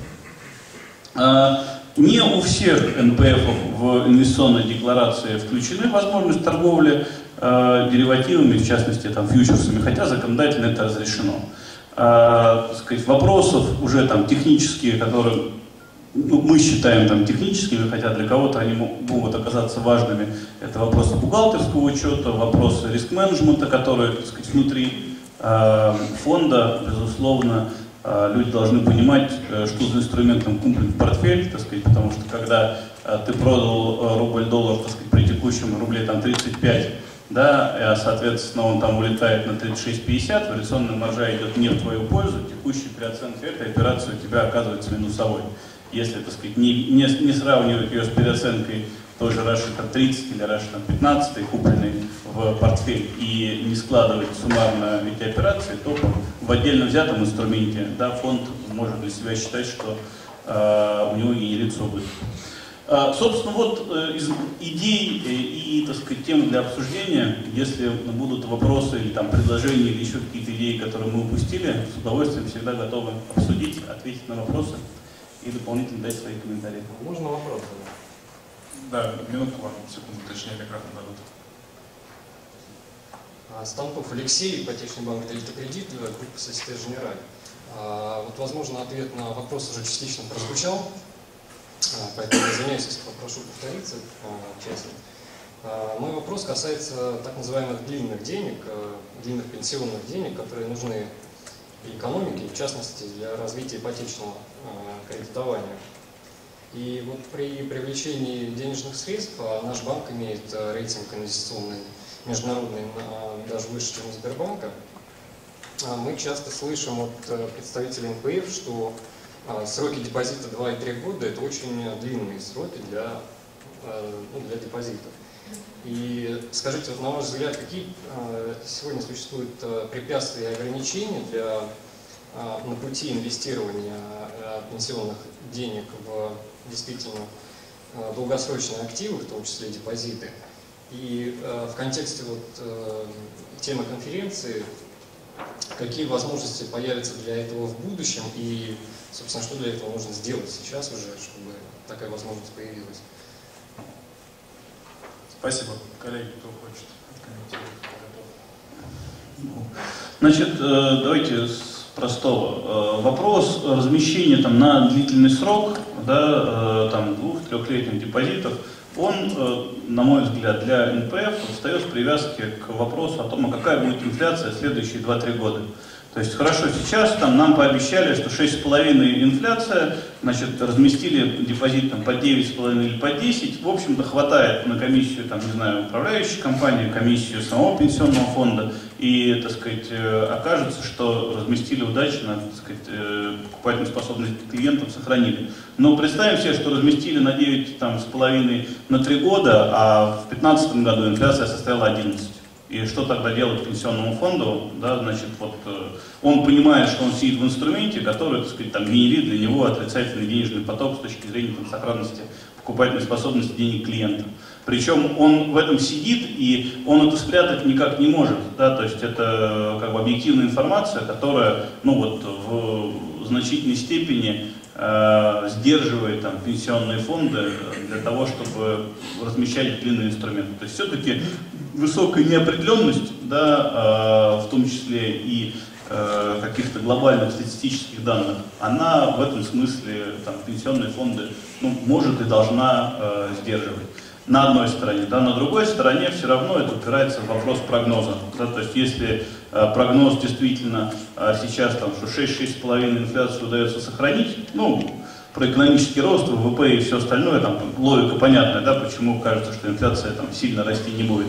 Э, не у всех эн пэ эфов в инвестиционной декларации включены возможность торговли деривативами, в частности, там, фьючерсами, хотя законодательно это разрешено. А, так сказать, вопросов уже там технические, которые ну, мы считаем там техническими, хотя для кого-то они могут оказаться важными, это вопросы бухгалтерского учета, вопросы риск-менеджмента, которые, так сказать, внутри а, фонда, безусловно, а, люди должны понимать, что за инструментом куплен в портфель, так сказать, потому что когда а, ты продал рубль-доллар, так сказать, при текущем рубле там тридцать пять, да, соответственно, он там улетает на тридцать шесть пятьдесят, вариационная маржа идет не в твою пользу, текущая переоценка этой операции у тебя оказывается минусовой. Если, так сказать, не, не, не сравнивать ее с переоценкой той же Раши тридцать или Раши пятнадцать, купленный в портфель, и не складывать суммарно эти операции, то в отдельно взятом инструменте, да, фонд может для себя считать, что э, у него генерится убыток. Э, собственно, вот э, из идей и, так сказать, тем для обсуждения, если будут вопросы или там, предложения или еще какие-то идеи, которые мы упустили, с удовольствием всегда готовы обсудить, ответить на вопросы и дополнительно дать свои комментарии. Можно вопрос? Да, минутку вам, секунду, точнее микрофон дадут. Станков Алексей, ипотечный банк «Электрокредит», группа «Société Générale». Вот, возможно, ответ на вопрос уже частично прозвучал, поэтому извиняюсь, если попрошу повториться честно. Мой вопрос касается так называемых длинных денег, длинных пенсионных денег, которые нужны экономике, в частности, для развития ипотечного кредитования. И вот при привлечении денежных средств наш банк имеет рейтинг инвестиционный, международный, даже выше, чем у Сбербанка. Мы часто слышим от представителей эн пэ эф, что сроки депозита два и три года – это очень длинные сроки для, ну, для депозита. И скажите, вот на ваш взгляд, какие сегодня существуют препятствия и ограничения для, на пути инвестирования пенсионных денег в действительно долгосрочные активы, в том числе депозиты? И э, в контексте вот, э, темы конференции, какие возможности появятся для этого в будущем и, собственно, что для этого нужно сделать сейчас уже, чтобы такая возможность появилась? Спасибо. Коллеги, кто хочет откомментировать? Значит, давайте с простого. Вопрос размещения там, на длительный срок, да, там, двух-трехлетних депозитов, он, на мой взгляд, для эн пэ эф встает в привязке к вопросу о том, а какая будет инфляция в следующие два-три года. То есть, хорошо, сейчас там, нам пообещали, что шесть с половиной инфляция, значит, разместили депозит там, по девять с половиной или по десять, в общем-то, хватает на комиссию, там, не знаю, управляющей компании, комиссию самого пенсионного фонда, и, так сказать, окажется, что разместили удачно, так сказать, покупательную способность клиентов сохранили. Но представим себе, что разместили на девять с половиной на три года, а в две тысячи пятнадцатом году инфляция составила одиннадцать. И что тогда делать пенсионному фонду? Да, значит, вот, он понимает, что он сидит в инструменте, который, так сказать, там, генерит для него отрицательный денежный поток с точки зрения там, сохранности покупательной способности денег клиента. Причем он в этом сидит, и он это спрятать никак не может. Да? То есть это как бы объективная информация, которая ну, вот, в значительной степени э, сдерживает там, пенсионные фонды для того, чтобы размещать длинные инструменты. То есть все-таки высокая неопределенность, да, э, в том числе и э, каких-то глобальных статистических данных, она в этом смысле там, пенсионные фонды ну, может и должна э, сдерживать. На одной стороне, да, на другой стороне все равно это упирается в вопрос прогноза. Да, то есть если э, прогноз действительно э, сейчас, там, что шесть-шесть с половиной инфляцию удается сохранить, ну, про экономический рост, вэ вэ пэ и все остальное, там, логика понятная, да, почему кажется, что инфляция там, сильно расти не будет.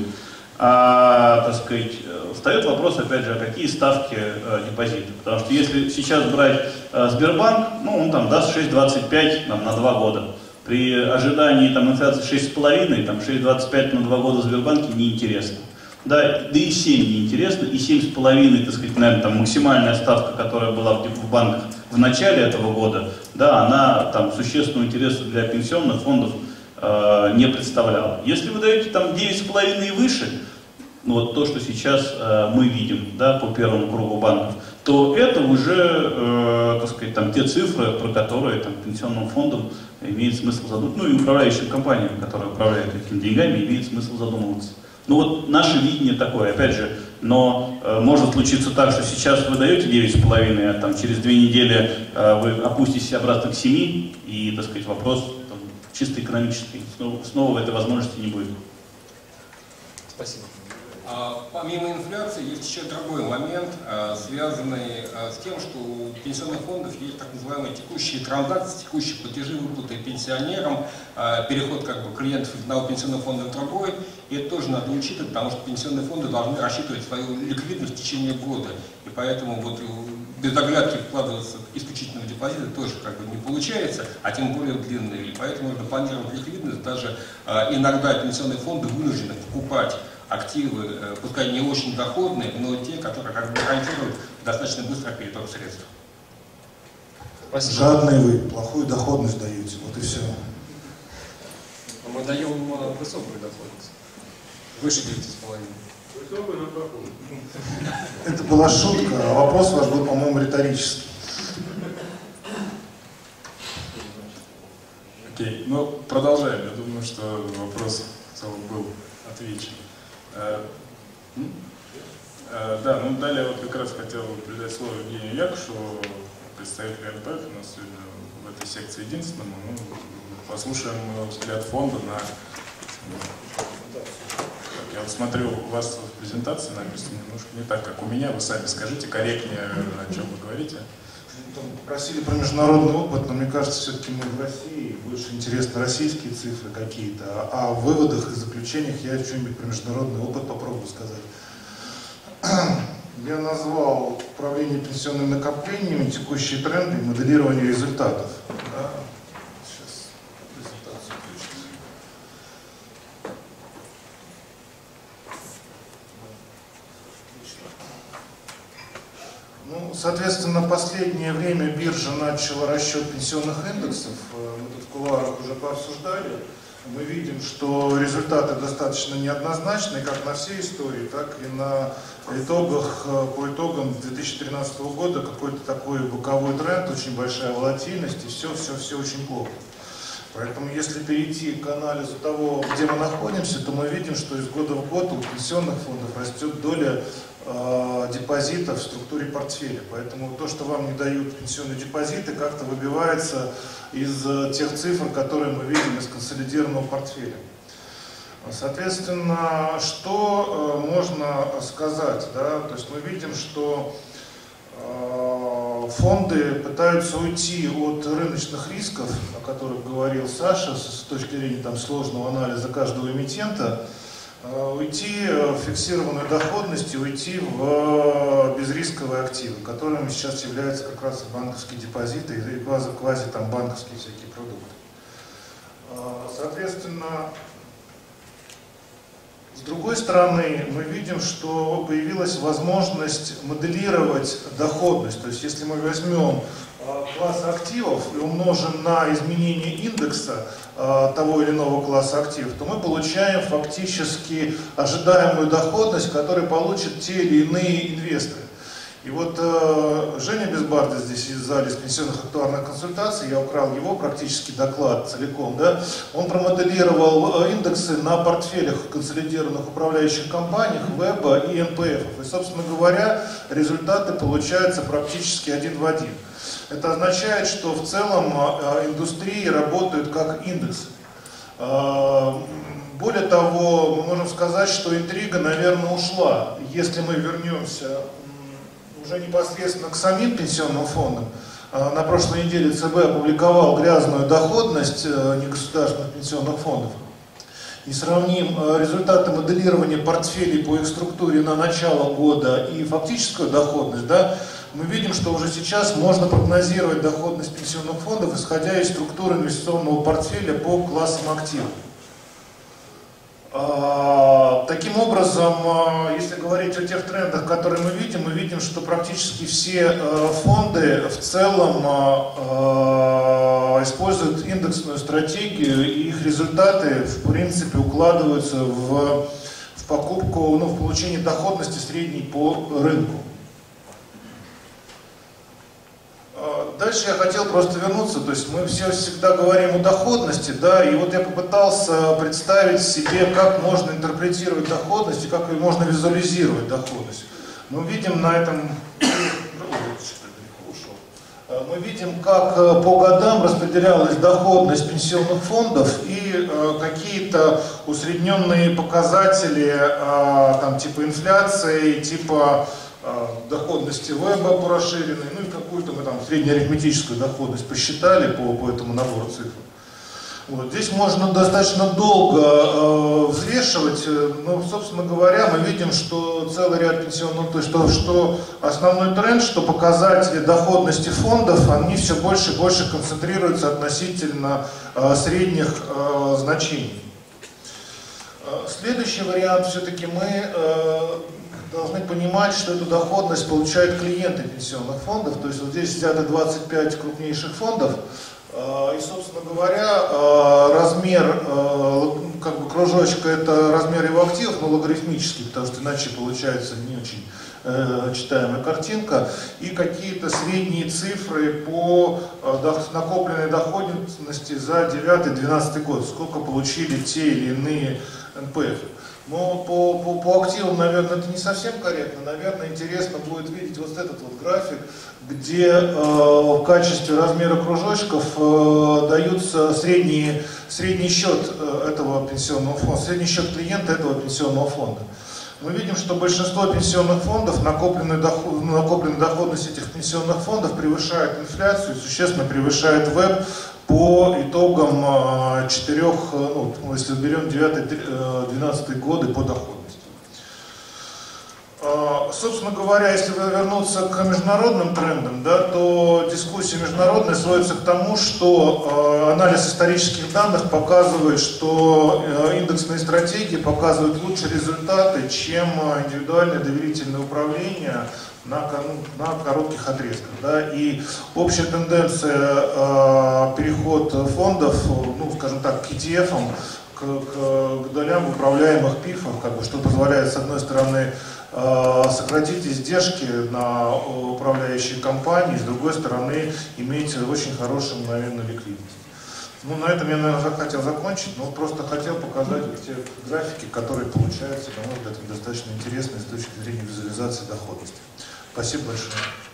А, так сказать, встает вопрос, опять же, а какие ставки э, депозита. Потому что если сейчас брать э, Сбербанк, ну, он там даст шесть двадцать пять там, на два года. При ожидании там, инфляции шесть с половиной, там шесть двадцать пять на два года в Сбербанке неинтересно. Да, да и семь неинтересно, и семь с половиной, так сказать, наверное, там максимальная ставка, которая была в, в банках в начале этого года, да, она там существенного интереса для пенсионных фондов э, не представляла. Если вы даете там девять с половиной и выше, ну, вот то, что сейчас э, мы видим, да, по первому кругу банков, то это уже, э, так сказать, там, те цифры, про которые там, пенсионным фондам имеет смысл задумываться, ну и управляющим компаниям, которые управляют этими деньгами, имеет смысл задумываться. Ну вот наше видение такое, опять же, но э, может случиться так, что сейчас вы даете девять с половиной, а там, через две недели э, вы опуститесь обратно к семи, и, так сказать, вопрос там, чисто экономический. Снова, снова этой возможности не будет. Спасибо. Помимо инфляции есть еще другой момент, связанный с тем, что у пенсионных фондов есть так называемые текущие транзакции, текущие платежи, выплаты пенсионерам, переход как бы клиентов из одного пенсионного фонда в другой. И это тоже надо учитывать, потому что пенсионные фонды должны рассчитывать свою ликвидность в течение года. И поэтому вот без оглядки вкладываться исключительно в депозиты тоже как бы не получается, а тем более длинные. И поэтому нужно планировать ликвидность. Даже э, иногда пенсионные фонды вынуждены покупать активы, э, пускай не очень доходные, но те, которые как бы гарантируют достаточно быстро переток средств. Спасибо. Жадные вы, плохую доходность даете, вот и все. Мы даем э, высокую доходность. Выше девяти с половиной. Это была шутка, а вопрос ваш был, по-моему, риторический. Окей, ну продолжаем. Я думаю, что вопрос в целом был отвечен. Э, э, да, ну далее вот как раз хотел передать слово Евгению Якушеву, представителю эн пэ эф у нас сегодня в этой секции единственному. Ну, послушаем взгляд фонда на... Я вот смотрю, у вас в презентации написано немножко не так, как у меня. Вы сами скажите корректнее, о чем вы говорите. Там просили про международный опыт, но мне кажется, все-таки мы в России, больше интересны российские цифры какие-то, а в выводах и заключениях я что-нибудь про международный опыт попробую сказать. Я назвал управление пенсионными накоплениями, текущие тренды и моделирование результатов. Да? Сейчас презентацию включится. Ну, соответственно, в последнее время биржа начала расчет пенсионных индексов. Мы тут в кулуарах уже пообсуждали. Мы видим, что результаты достаточно неоднозначные, как на всей истории, так и на итогах, по итогам две тысячи тринадцатого года какой-то такой боковой тренд, очень большая волатильность, и все, все, все очень плохо. Поэтому, если перейти к анализу того, где мы находимся, то мы видим, что из года в год у пенсионных фондов растет доля э, депозитов в структуре портфеля. Поэтому то, что вам не дают пенсионные депозиты, как-то выбивается из тех цифр, которые мы видим из консолидированного портфеля. Соответственно, что э, можно сказать? Да? То есть мы видим, что э, фонды пытаются уйти от рыночных рисков, о которых говорил Саша, с точки зрения там, сложного анализа каждого эмитента, э, уйти в фиксированную доходность и уйти в безрисковые активы, которыми сейчас являются как раз банковские депозиты и квази, квази там, банковские всякие продукты. Э, соответственно, с другой стороны, мы видим, что появилась возможность моделировать доходность. То есть, если мы возьмем класс активов и умножим на изменение индекса того или иного класса активов, то мы получаем фактически ожидаемую доходность, которую получат те или иные инвесторы. И вот э, Женя Безбарда здесь из зала из пенсионных актуарных консультаций, я украл его практически доклад целиком, да, он промоделировал индексы на портфелях консолидированных управляющих компаниях, Веба и эн пэ эф. И, собственно говоря, результаты получаются практически один в один. Это означает, что в целом э, индустрии работают как индексы. Э, более того, мы можем сказать, что интрига, наверное, ушла. Если мы вернемся уже непосредственно к самим пенсионным фондам. На прошлой неделе ЦБ опубликовал грязную доходность негосударственных пенсионных фондов. И сравним результаты моделирования портфелей по их структуре на начало года и фактическую доходность, да, мы видим, что уже сейчас можно прогнозировать доходность пенсионных фондов, исходя из структуры инвестиционного портфеля по классам активов. Таким образом, если говорить о тех трендах, которые мы видим, мы видим, что практически все фонды в целом используют индексную стратегию, и их результаты, в принципе, укладываются в, в покупку, ну, в получение доходности средней по рынку. Дальше я хотел просто вернуться, то есть мы все всегда говорим о доходности, да, и вот я попытался представить себе, как можно интерпретировать доходность и как можно визуализировать доходность. Мы видим на этом, мы видим, как по годам распределялась доходность пенсионных фондов и какие-то усредненные показатели, там, типа инфляции, типа доходности Веба по расширенной, ну и какую-то мы там среднеарифметическую доходность посчитали по, по этому набору цифр. Вот. Здесь можно достаточно долго э, взвешивать, но, собственно говоря, мы видим, что целый ряд пенсионных, то есть что, что основной тренд, что показатели доходности фондов, они все больше и больше концентрируются относительно э, средних э, значений. Следующий вариант, все-таки мы э, должны понимать, что эту доходность получают клиенты пенсионных фондов, то есть вот здесь взяты двадцать пять крупнейших фондов. И, собственно говоря, размер, как бы кружочка, это размер его активов, но логарифмический, потому что иначе получается не очень читаемая картинка. И какие-то средние цифры по накопленной доходности за девятый-двенадцатый год, сколько получили те или иные эн пэ эф. Но по, по, по активам, наверное, это не совсем корректно. Наверное, интересно будет видеть вот этот вот график, где э, в качестве размера кружочков э, даются средние, средний счет э, этого пенсионного фонда, средний счет клиента этого пенсионного фонда. Мы видим, что большинство пенсионных фондов, накопленная, доход, накопленная доходность этих пенсионных фондов превышает инфляцию, существенно превышает ВЭБ по итогам четырех, ну, если берем девятый-двенадцатый годы по доходности. Собственно говоря, если вернуться к международным трендам, да, то дискуссия международная сводится к тому, что анализ исторических данных показывает, что индексные стратегии показывают лучшие результаты, чем индивидуальное доверительное управление на, на коротких отрезках. Да, и общая тенденция э, переход фондов, ну, скажем так, к и ти эф-ам, к, к, к долям управляемых пифов, как бы, что позволяет, с одной стороны, э, сократить издержки на управляющие компании, с другой стороны, иметь очень хорошую мгновенную ликвидность. Ну, на этом я, наверное, хотел закончить, но просто хотел показать вот те графики, которые получаются, на мой взгляд, достаточно интересные с точки зрения визуализации доходности. Спасибо большое.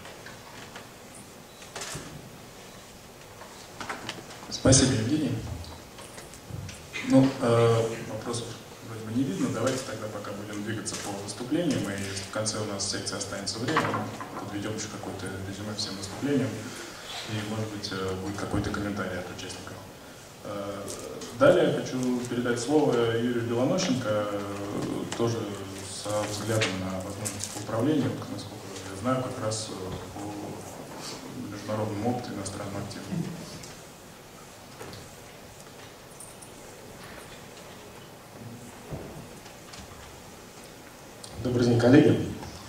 Спасибо, Евгений. Ну, э, вопросов вроде бы не видно. Давайте тогда пока будем двигаться по выступлениям, и если в конце у нас в секции останется время, мы подведем еще какое-то резюме всем выступлениям, и, может быть, будет какой-то комментарий от участников. Далее я хочу передать слово Юрию Белонощенко, тоже со взглядом на возможности управления, насколько я знаю, как раз по международному опыту иностранным активам. Добрый день, коллеги.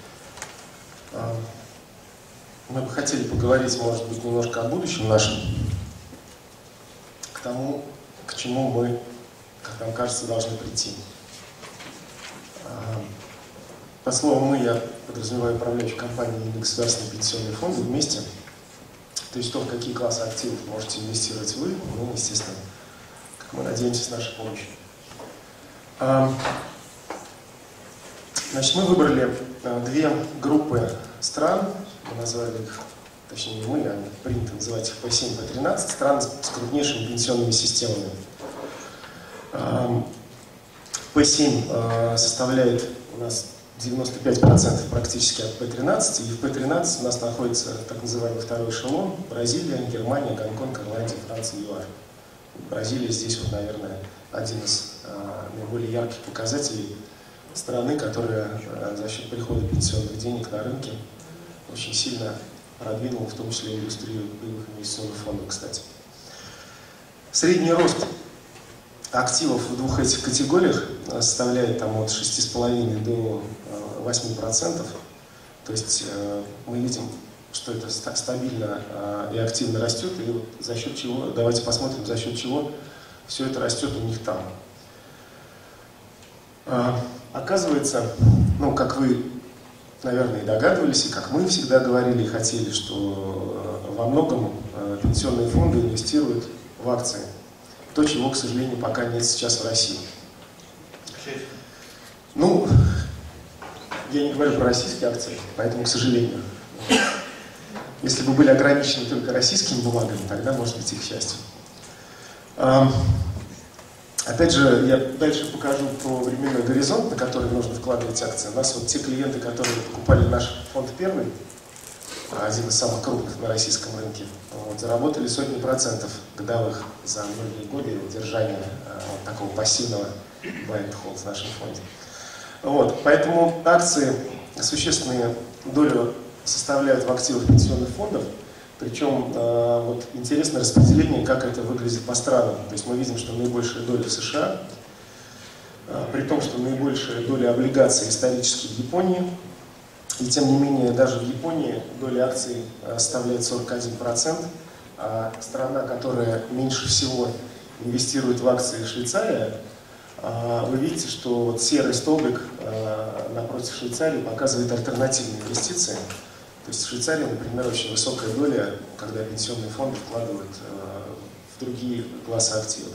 Мы бы хотели поговорить, может быть, немножко о будущем нашем, к тому, к чему мы, как нам кажется, должны прийти. Под словом «мы» я подразумеваю управляющую компанию и государственные пенсионные фонды вместе. То есть то, в какие классы активов можете инвестировать вы, ну, естественно, как мы надеемся, с нашей помощью. Значит, мы выбрали две группы стран, мы назвали их, точнее не мы, а принято называть их пэ семь, пэ тринадцать, стран с крупнейшими пенсионными системами. пэ семь составляет у нас девяносто пять процентов практически от пэ тринадцать, и в пэ тринадцать у нас находится так называемый второй эшелон: Бразилия, Германия, Гонконг, Ирландия, Франция, ЮАР. Бразилия здесь, вот, наверное, один из наиболее ярких показателей страны, которая за счет прихода пенсионных денег на рынке очень сильно продвинула, в том числе индустрию прямых инвестиционных фондов, кстати. Средний рост активов в двух этих категориях составляет там, от шести с половиной до восьми процентов. То есть мы видим, что это стабильно и активно растет, и вот за счет чего, давайте посмотрим, за счет чего все это растет у них там. Оказывается, ну, как вы, наверное, и догадывались, и как мы всегда говорили и хотели, что во многом пенсионные фонды инвестируют в акции. То, чего, к сожалению, пока нет сейчас в России. Ну, я не говорю про российские акции, поэтому, к сожалению. Если бы были ограничены только российскими бумагами, тогда, может быть, их счастье. Опять же, я дальше покажу про временной горизонт, на который нужно вкладывать акции. У нас вот те клиенты, которые покупали наш фонд первый, один из самых крупных на российском рынке, вот, заработали сотни процентов годовых за многие годы держания вот такого пассивного buy and hold в нашем фонде. Вот, поэтому акции существенные долю составляют в активах пенсионных фондов, причем э, вот, интересное распределение, как это выглядит по странам. То есть мы видим, что наибольшая доля в США, э, при том, что наибольшая доля облигаций исторически в Японии, и тем не менее даже в Японии доля акций э, составляет сорок один процент, а страна, которая меньше всего инвестирует в акции, Швейцария, э, вы видите, что вот серый столбик э, напротив Швейцарии показывает альтернативные инвестиции. То есть в Швейцарии, например, очень высокая доля, когда пенсионные фонды вкладывают э, в другие классы активов.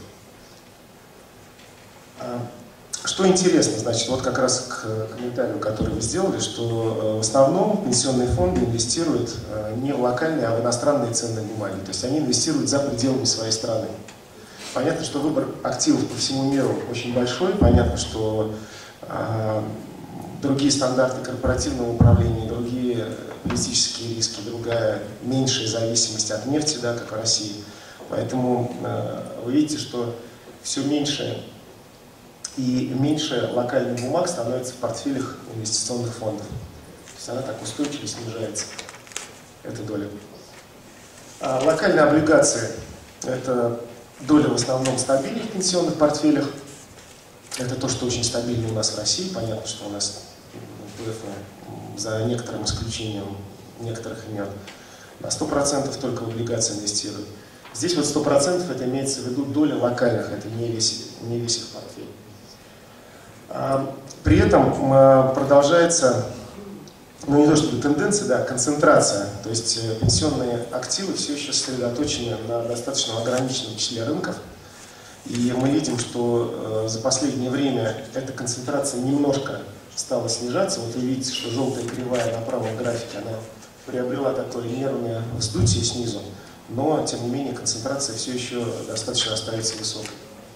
А, что интересно, значит, вот как раз к комментарию, который вы сделали, что э, в основном пенсионные фонды инвестируют э, не в локальные, а в иностранные ценные бумаги. То есть они инвестируют за пределами своей страны. Понятно, что выбор активов по всему миру очень большой, понятно, что э, другие стандарты корпоративного управления, другие политические риски, другая меньшая зависимость от нефти, да, как в России. Поэтому э, вы видите, что все меньше и меньше локальных бумаг становится в портфелях инвестиционных фондов. То есть она так устойчиво снижается, эта доля. А локальные облигации – это доля в основном стабильных пенсионных портфелях. Это то, что очень стабильно у нас в России. Понятно, что у нас за некоторым исключением некоторых имен на сто процентов только в облигации инвестируют. Здесь вот сто процентов это имеется в виду доля локальных, это не весь, не весь их портфель. А, при этом а, продолжается, ну не то чтобы тенденция, да, концентрация. То есть э, пенсионные активы все еще сосредоточены на достаточно ограниченном числе рынков. И мы видим, что э, за последнее время эта концентрация немножко стала снижаться. Вот вы видите, что желтая кривая на правом графике, она приобрела такое нервное вздутие снизу, но, тем не менее, концентрация все еще достаточно остается высокой.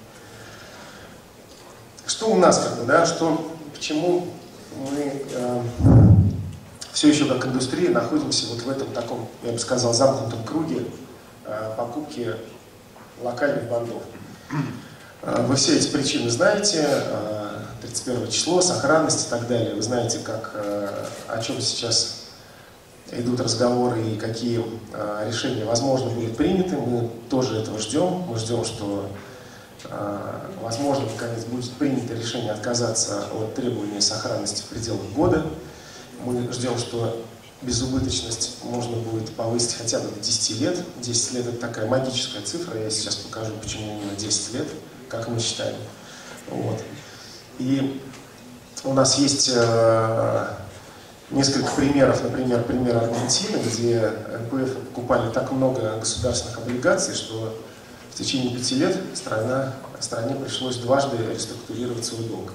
Что у нас, как бы, да, что, почему мы э, все еще как индустрия находимся вот в этом таком, я бы сказал, замкнутом круге э, покупки локальных бандов. Э, вы все эти причины знаете. Э, тридцать первое число, сохранность и так далее. Вы знаете, как, о чем сейчас идут разговоры и какие решения, возможно, будут приняты. Мы тоже этого ждем. Мы ждем, что, возможно, наконец будет принято решение отказаться от требования сохранности в пределах года. Мы ждем, что безубыточность можно будет повысить хотя бы до десяти лет. десять лет – это такая магическая цифра. Я сейчас покажу, почему именно десять лет, как мы считаем. Вот. И у нас есть э, несколько примеров, например, пример Аргентины, где эн пэ эф покупали так много государственных облигаций, что в течение пяти лет страна, стране пришлось дважды реструктурировать свой долг.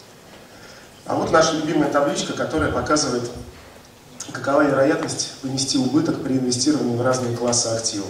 А вот наша любимая табличка, которая показывает, какова вероятность понести убыток при инвестировании в разные классы активов.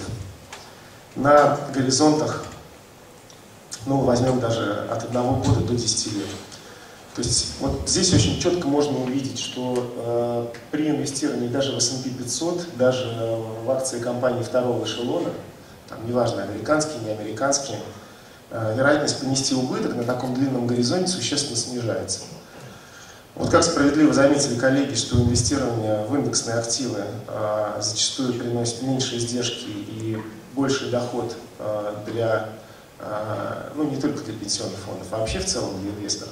На горизонтах, ну, возьмем даже от одного года до десяти лет. То есть вот здесь очень четко можно увидеть, что э, при инвестировании даже в эс энд пи пятьсот, даже в акции компаний второго эшелона, там, неважно, американские, не американские, э, вероятность понести убыток на таком длинном горизонте существенно снижается. Вот как справедливо заметили коллеги, что инвестирование в индексные активы э, зачастую приносит меньше издержки и больший доход э, для ну, не только для пенсионных фондов, а вообще в целом для инвесторов.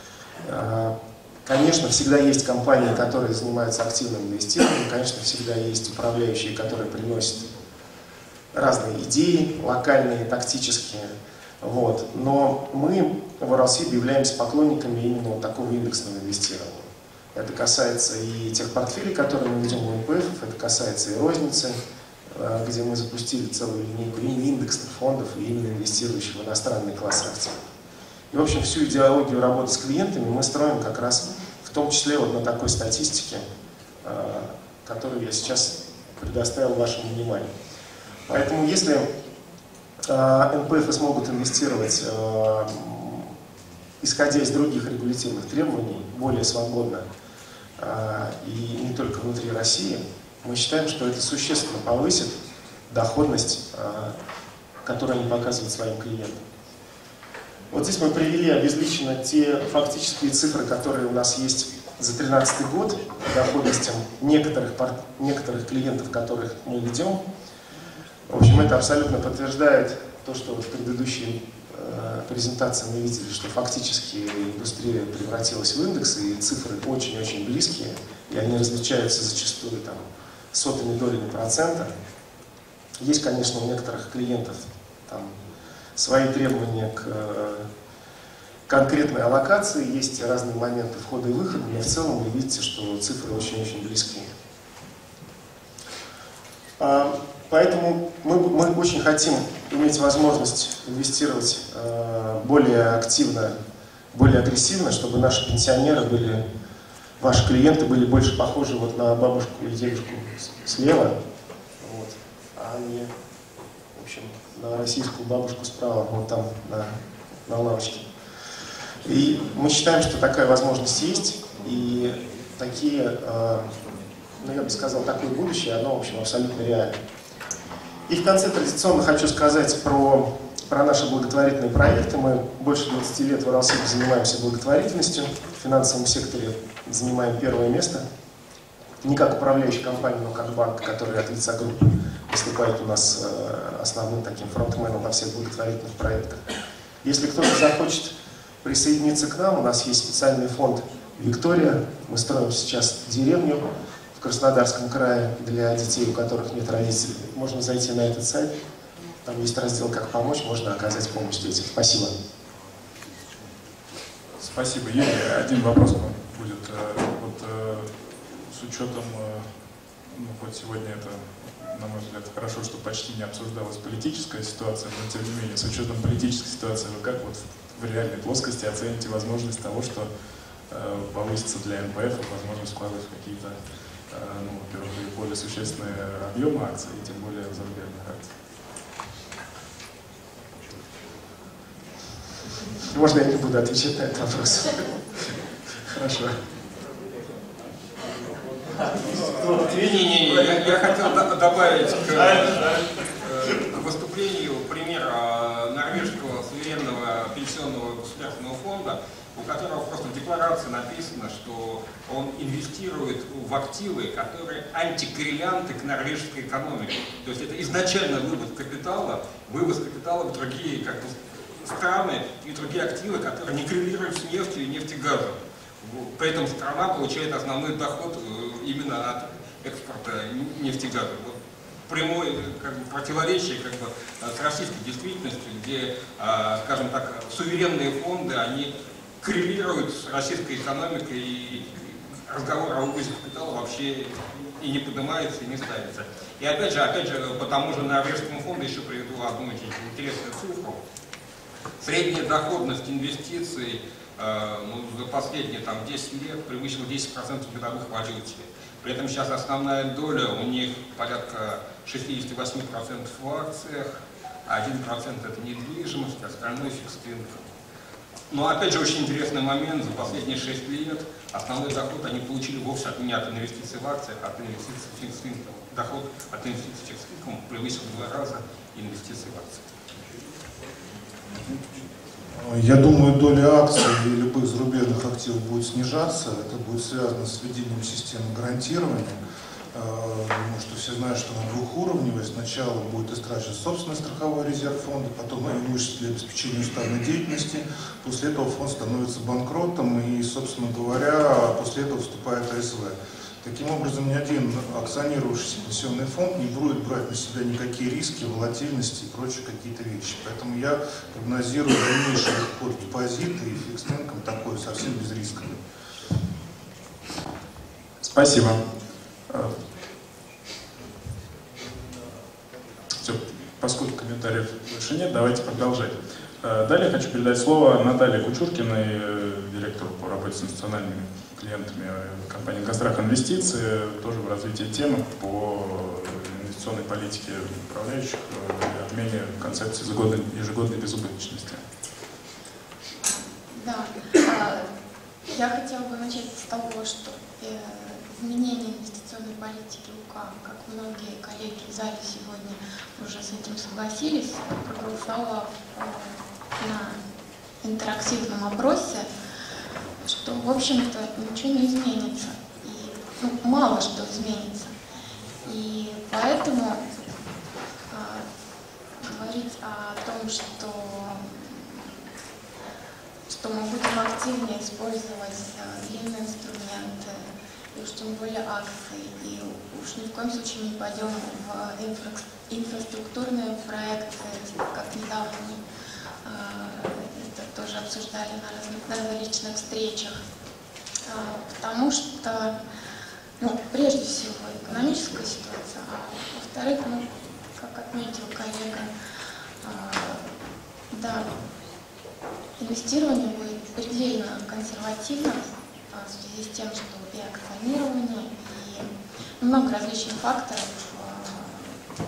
Конечно, всегда есть компании, которые занимаются активным инвестированием, конечно, всегда есть управляющие, которые приносят разные идеи, локальные, тактические. Вот. Но мы в эр эл си являемся поклонниками именно вот такого индексного инвестирования. Это касается и тех портфелей, которые мы ведем в эн пэ эф, это касается и розницы, где мы запустили целую линейку именно индексных фондов и именно инвестирующих в иностранные классы активов. И, в общем, всю идеологию работы с клиентами мы строим как раз в том числе вот на такой статистике, которую я сейчас предоставил вашему вниманию. Поэтому, если эн пэ эф смогут инвестировать, исходя из других регулятивных требований, более свободно, и не только внутри России, Мы считаем, что это существенно повысит доходность, которую они показывают своим клиентам. Вот здесь мы привели обезличенно те фактические цифры, которые у нас есть за две тысячи тринадцатый год по доходностям некоторых, некоторых клиентов, которых мы ведем. В общем, это абсолютно подтверждает то, что в предыдущей э, презентации мы видели, что фактически индустрия превратилась в индекс, и цифры очень-очень близкие, и они различаются зачастую там, сотыми долями процента. Есть, конечно, у некоторых клиентов там, свои требования к э, конкретной аллокации, есть разные моменты входа и выхода, но в целом вы видите, что цифры очень-очень близкие. А, поэтому мы, мы очень хотим иметь возможность инвестировать э, более активно, более агрессивно, чтобы наши пенсионеры были, ваши клиенты были больше похожи вот на бабушку и дедушку слева, вот, а не, в общем, на российскую бабушку справа, вот там на, на лавочке. И мы считаем, что такая возможность есть, и такие, э, ну я бы сказал, такое будущее, оно, в общем, абсолютно реально. И в конце традиционно хочу сказать про, про наши благотворительные проекты. Мы больше двадцати лет в Уралсибе занимаемся благотворительностью, в финансовом секторе занимаем первое место. Не как управляющая компания, но как банк, который от лица группы выступает у нас э, основным таким фронтменом во всех благотворительных проектах. Если кто-то захочет присоединиться к нам, у нас есть специальный фонд «Виктория». Мы строим сейчас деревню в Краснодарском крае для детей, у которых нет родителей. Можно зайти на этот сайт, там есть раздел «Как помочь», можно оказать помощь детям. Спасибо. Спасибо. Юрий, один вопрос будет. Вот, с учетом, ну, хоть сегодня это, на мой взгляд, хорошо, что почти не обсуждалась политическая ситуация, но тем не менее, с учетом политической ситуации, вы как вот в реальной плоскости оцените возможность того, что э, повысится для эн пэ эф возможность вкладывать в какие-то, э, ну, во-первых, более существенные объемы акций, и тем более зарубежных акций? Можно я не буду отвечать на этот вопрос? Хорошо. Не-не-не, я, я хотел добавить к, к выступлению пример норвежского суверенного пенсионного государственного фонда, у которого просто в декларации написано, что он инвестирует в активы, которые антикоррелянты к норвежской экономике. То есть это изначально вывод капитала, вывоз капитала в другие как бы, страны и другие активы, которые не коррелируют с нефтью и нефтегазом. При этом страна получает основной доход именно от экспорта нефтегаза. Вот прямое как бы, противоречие как бы, с российской действительностью, где, скажем так, суверенные фонды, они коррелируют с российской экономикой, и разговор о вывозе капитала вообще и не поднимается, и не ставится. И опять же, опять же, по тому же норвежскому фонду еще приведу одну очень интересную цифру. Средняя доходность инвестиций э, ну, за последние там, десять лет превысила десять процентов годовых в валюте. При этом сейчас основная доля у них порядка шестьдесят восемь процентов в акциях, один процент это недвижимость, остальное фикс инком. Но опять же очень интересный момент, за последние шесть лет основной доход они получили вовсе от, не от инвестиций в акциях, а от инвестиций в фикс инком. Доход от инвестиций в фикс инком превысил в два раза инвестиции в акции. Я думаю, доля акций и любых зарубежных активов будет снижаться. Это будет связано с введением системы гарантирования. Потому что все знают, что она двухуровневая. Сначала будет истрачен собственный страховой резерв фонда, потом имущество для обеспечения уставной деятельности. После этого фонд становится банкротом и, собственно говоря, после этого вступает а эс вэ. Таким образом, ни один акционирующийся пенсионный фонд не будет брать на себя никакие риски, волатильности и прочие какие-то вещи. Поэтому я прогнозирую дальнейший ход в депозиты и фикс инком такой совсем безрисковый. Спасибо. Все, поскольку комментариев больше нет, давайте продолжать. Далее хочу передать слово Наталье Кучуркиной, директору по работе с институциональными клиентами компании «Газстрах Инвестиции», тоже в развитии темы по инвестиционной политике управляющих и отмене концепции ежегодной безубыточности. Да, я хотела бы начать с того, что изменение инвестиционной инвестиционной политики УК, как многие коллеги в зале сегодня уже с этим согласились, проголосовав на интерактивном опросе, что, в общем-то, ничего не изменится. И, ну, мало что изменится. И поэтому э, говорить о том, что, что мы будем активнее использовать э, длинные инструменты, и уж тем более акции, и уж ни в коем случае не пойдем в инфра инфраструктурные проекты, как недавно мы э, это тоже обсуждали на разных различных встречах, э, потому что, ну, прежде всего, экономическая ситуация, а во-вторых, ну, как отметил коллега, э, да, инвестирование будет предельно консервативно э, в связи с тем, что и акционирование, и много различных факторов э,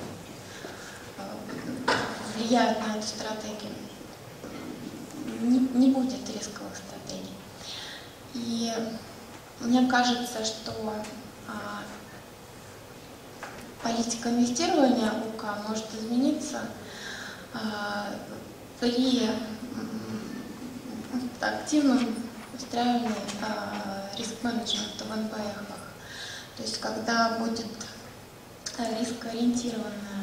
э, влияют на эту стратегию. Не, не будет рисковых стратегий. И мне кажется, что а, политика инвестирования УК может измениться а, при м, активном устраивании а, риск-менеджмента в эн пэ эхах. То есть когда будет рискоориентированное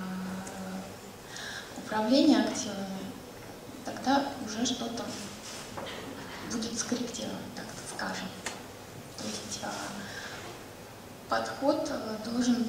управление активами, тогда уже что-то будет скорректировано, так скажем. То есть а, подход а, должен,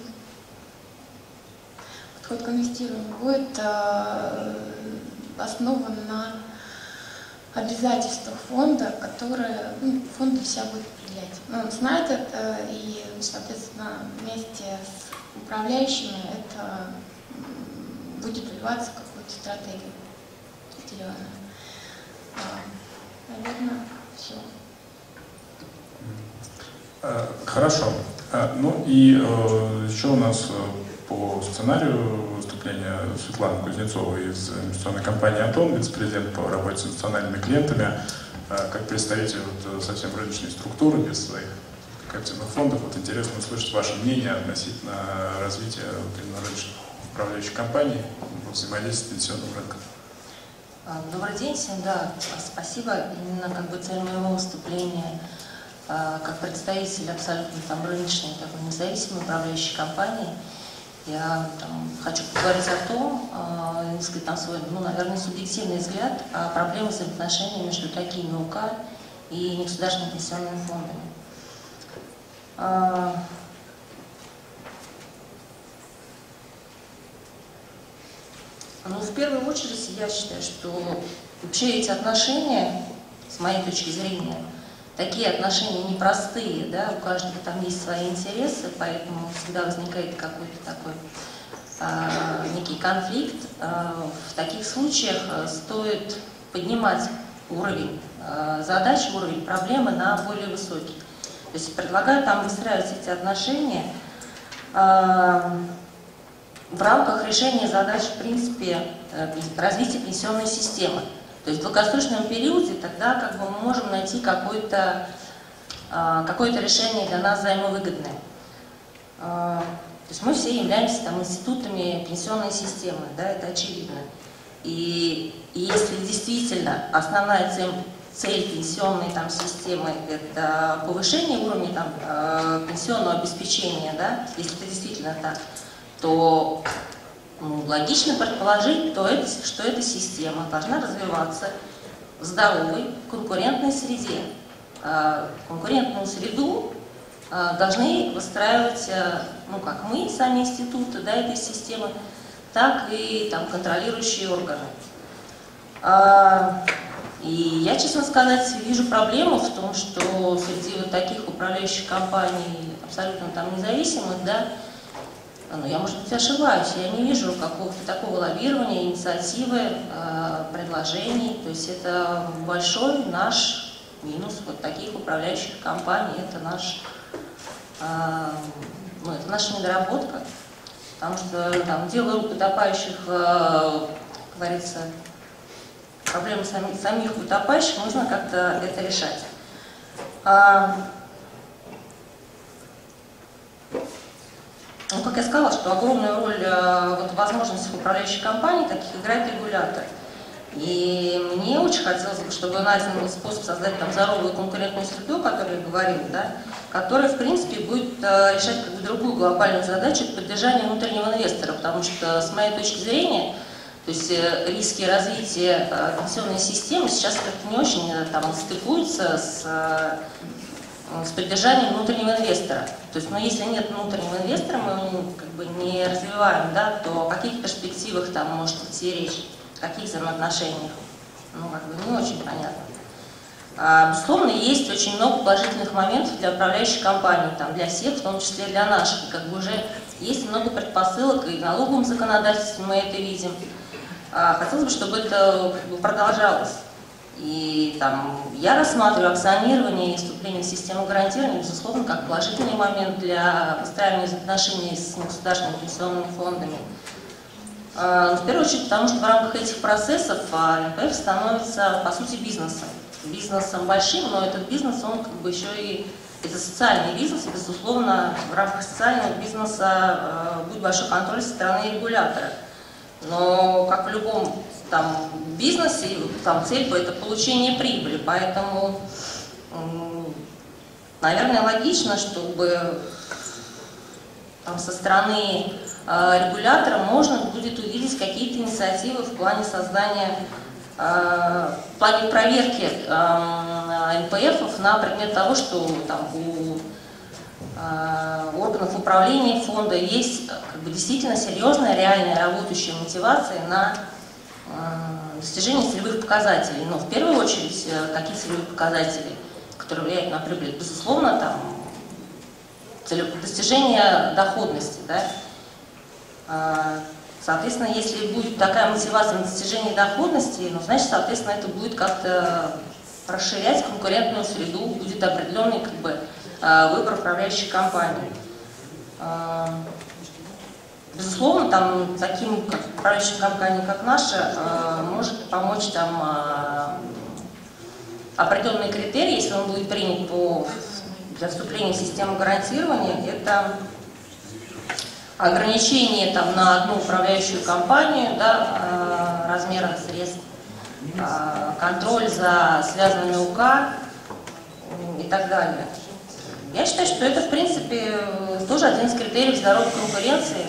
подход к инвестированию будет а, основан на обязательствах фонда, которые, ну, фонд для себя будет определять. Но он знает это, и, соответственно, вместе с управляющими это будет вливаться в какую-то стратегию. Наверное, все. Хорошо. Ну и еще у нас по сценарию выступления Светланы Кузнецовой из инвестиционной компании «Атон», вице-президент по работе с национальными клиентами, как представитель вот совсем рыночной структуры, без своих активных фондов. Вот интересно услышать ваше мнение относительно развития вот, рыночных управляющих компаний в взаимодействии с пенсионным рынком. Добрый день всем, да, спасибо. Именно как бы цель моего выступления как представитель абсолютно там рыночной, такой независимой управляющей компании. Я там, хочу поговорить о том, э, сказать, там свой, ну, наверное, субъективный взгляд о проблеме взаимоотношений между такими УК и негосударственными пенсионными фондами. Э, ну, в первую очередь, я считаю, что вообще эти отношения, с моей точки зрения, такие отношения непростые, да, у каждого там есть свои интересы, поэтому всегда возникает какой-то такой э, некий конфликт. Э, в таких случаях стоит поднимать уровень э, задач, уровень проблемы на более высокий. То есть предлагаю там выстраивать эти отношения э, в рамках решения задач, в принципе, э, развития пенсионной системы. То есть в долгосрочном периоде тогда как бы мы можем найти какое-то какое-то решение для нас взаимовыгодное. То есть мы все являемся там институтами пенсионной системы, да, это очевидно. И, и если действительно основная цель, цель пенсионной там системы это повышение уровня там пенсионного обеспечения, да, если это действительно так, то ну, логично предположить, то это, что эта система должна развиваться в здоровой конкурентной среде. Конкурентную среду должны выстраивать, ну, как мы, сами институты, да, этой системы, так и там, контролирующие органы. И я, честно сказать, вижу проблему в том, что среди вот таких управляющих компаний, абсолютно там независимых, да, ну, я, может быть, ошибаюсь, я не вижу какого-то такого лоббирования, инициативы, э, предложений. То есть это большой наш минус вот таких управляющих компаний, это наш, э, ну, это наша недоработка. Потому что там дело рук утопающих, э, как говорится, проблемы самих, самих утопающих, нужно как-то это решать. А, Ну, как я сказала, что огромную роль вот, в возможностях управляющих компаний таких играет регулятор. И мне очень хотелось бы, чтобы найден был способ создать там здоровую конкурентную среду, о которой я говорила, да, которая, в принципе, будет решать как бы другую глобальную задачу — поддержания внутреннего инвестора, потому что, с моей точки зрения, то есть риски развития пенсионной системы сейчас как-то не очень там стыкуются с, с поддержанием внутреннего инвестора. То есть, ну, если нет внутреннего инвестора, мы его как бы не развиваем, да, то о каких перспективах там может идти речь? В каких взаимоотношениях? Ну, как бы не очень понятно. А, безусловно, есть очень много положительных моментов для управляющих компаний, там, для всех, в том числе для наших. И как бы уже есть много предпосылок, и в налоговом законодательстве мы это видим. А, хотелось бы, чтобы это как бы продолжалось. И там, я рассматриваю акционирование и вступление в систему гарантирования, безусловно, как положительный момент для выстраивания взаимоотношений с негосударственными пенсионными фондами. В первую очередь, потому что в рамках этих процессов эн пэ эф становится, по сути, бизнесом. Бизнесом большим, но этот бизнес, он как бы еще и, это социальный бизнес, и, безусловно, в рамках социального бизнеса будет большой контроль со стороны регулятора. Но, как в любом там бизнесе, там цель — это получение прибыли, поэтому, наверное, логично, чтобы там, со стороны регулятора можно будет увидеть какие-то инициативы в плане создания, в плане проверки эн пэ эфов на предмет того, что там у органов управления фонда есть как бы действительно серьезная, реальная работающая мотивация на достижение целевых показателей. Но в первую очередь, какие целевые показатели, которые влияют на прибыль? Безусловно, там достижение доходности, да? Соответственно, если будет такая мотивация на достижение доходности, ну, значит, соответственно, это будет как-то расширять конкурентную среду, будет определенный как бы, выбор управляющих компаний. Безусловно, там, таким как управляющим компаниям, как наша, может помочь там, определенные критерии, если он будет принят по, для вступления в систему гарантирования, это ограничение там, на одну управляющую компанию, да, размера средств, контроль за связанными УК и так далее. Я считаю, что это, в принципе, тоже один из критериев здоровой конкуренции.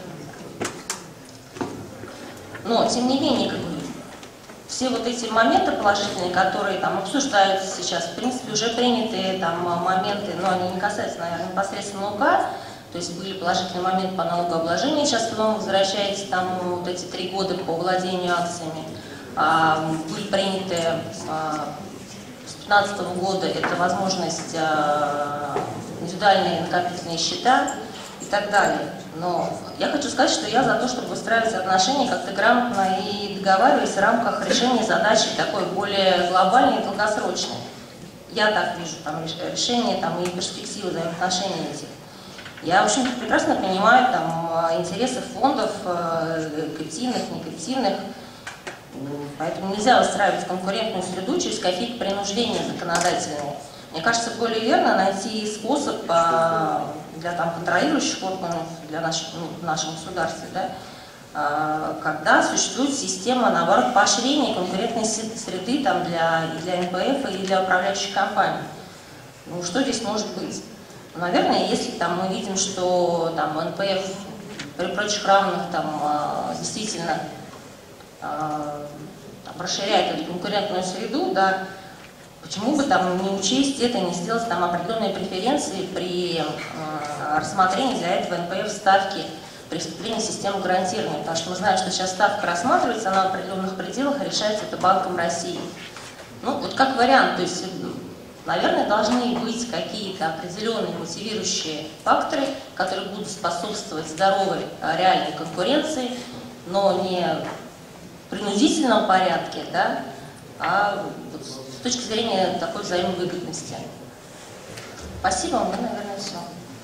Но, тем не менее, как бы, все вот эти моменты положительные, которые там обсуждаются сейчас, в принципе, уже принятые там, моменты, но они не касаются, наверное, непосредственно УК. То есть были положительные моменты по налогообложению, сейчас к вам возвращаетесь там вот эти три года по владению акциями. А, были приняты а, с две тысячи пятнадцатого года, это возможность а, индивидуальные накопительные счета и так далее. Но я хочу сказать, что я за то, чтобы выстраивать отношения как-то грамотно и договариваясь в рамках решения задачи такой более глобальной и долгосрочной. Я так вижу там, решение там, и перспективы взаимоотношений этих. Я, в общем-то, прекрасно понимаю там, интересы фондов, коллективных, неколлективных, поэтому нельзя выстраивать конкурентную среду через какие-то принуждения законодательные. Мне кажется, более верно найти способ для там, контролирующих органов, для наших, ну, в нашем государстве, да, когда существует система, наоборот, поощрения конкурентной среды там, для, и для эн пэ эф, и для управляющих компаний. Ну, что здесь может быть? Наверное, если там, мы видим, что там, эн пэ эф при прочих равных там, действительно там, расширяет эту конкурентную среду, да, почему бы там не учесть это, не сделать там определенные преференции при э, рассмотрении для этого эн пэ эф ставки при вступлении в систему гарантирования, потому что мы знаем, что сейчас ставка рассматривается, она в определенных пределах, и решается это Банком России. Ну, вот как вариант, то есть, наверное, должны быть какие-то определенные мотивирующие факторы, которые будут способствовать здоровой реальной конкуренции, но не в принудительном порядке, да, а вот с точки зрения такой взаимовыгодности. Спасибо, у меня, наверное, все.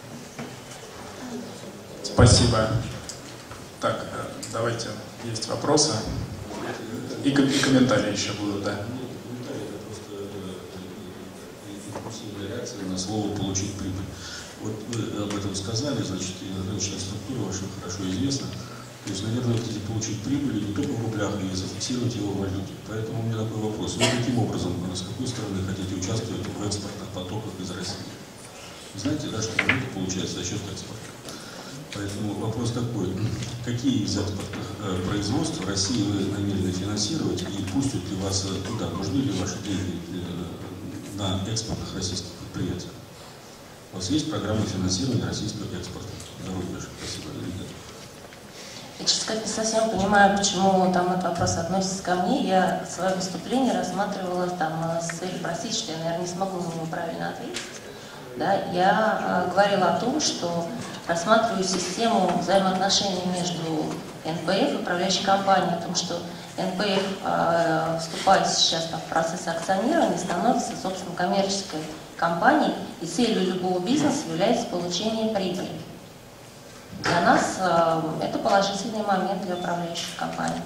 Спасибо. Так, давайте, есть вопросы и, и комментарии еще будут, да. На слово «получить прибыль». Вот вы об этом сказали, значит, и рыночная структура ваша хорошо известна. То есть, наверное, вы хотите получить прибыль не только в рублях, но и зафиксировать его в валюте. Поэтому у меня такой вопрос. Вы каким образом, с какой стороны хотите участвовать в экспортных потоках из России? Вы знаете, да, что валюта получается за счет экспорта. Поэтому вопрос такой. Какие из экспортных э, производств в России вы намерены финансировать и пустят ли вас туда? Нужны ли ваши деньги э, на экспортных российских предприятиях? У вас есть программа финансирования российского экспорта за рубеж? Спасибо. Я, честно сказать, не совсем понимаю, почему там этот вопрос относится ко мне. Я свое выступление рассматривала там с целью простить, что я, наверное, не смогу на него правильно ответить. Да, я э, говорила о том, что рассматриваю систему взаимоотношений между эн пэ эф и управляющей компанией, о том, что эн пэ эф э, вступает сейчас в процесс акционирования, становится, собственно, коммерческой компанией, и целью любого бизнеса является получение прибыли. Для нас э, это положительный момент для управляющих компаний.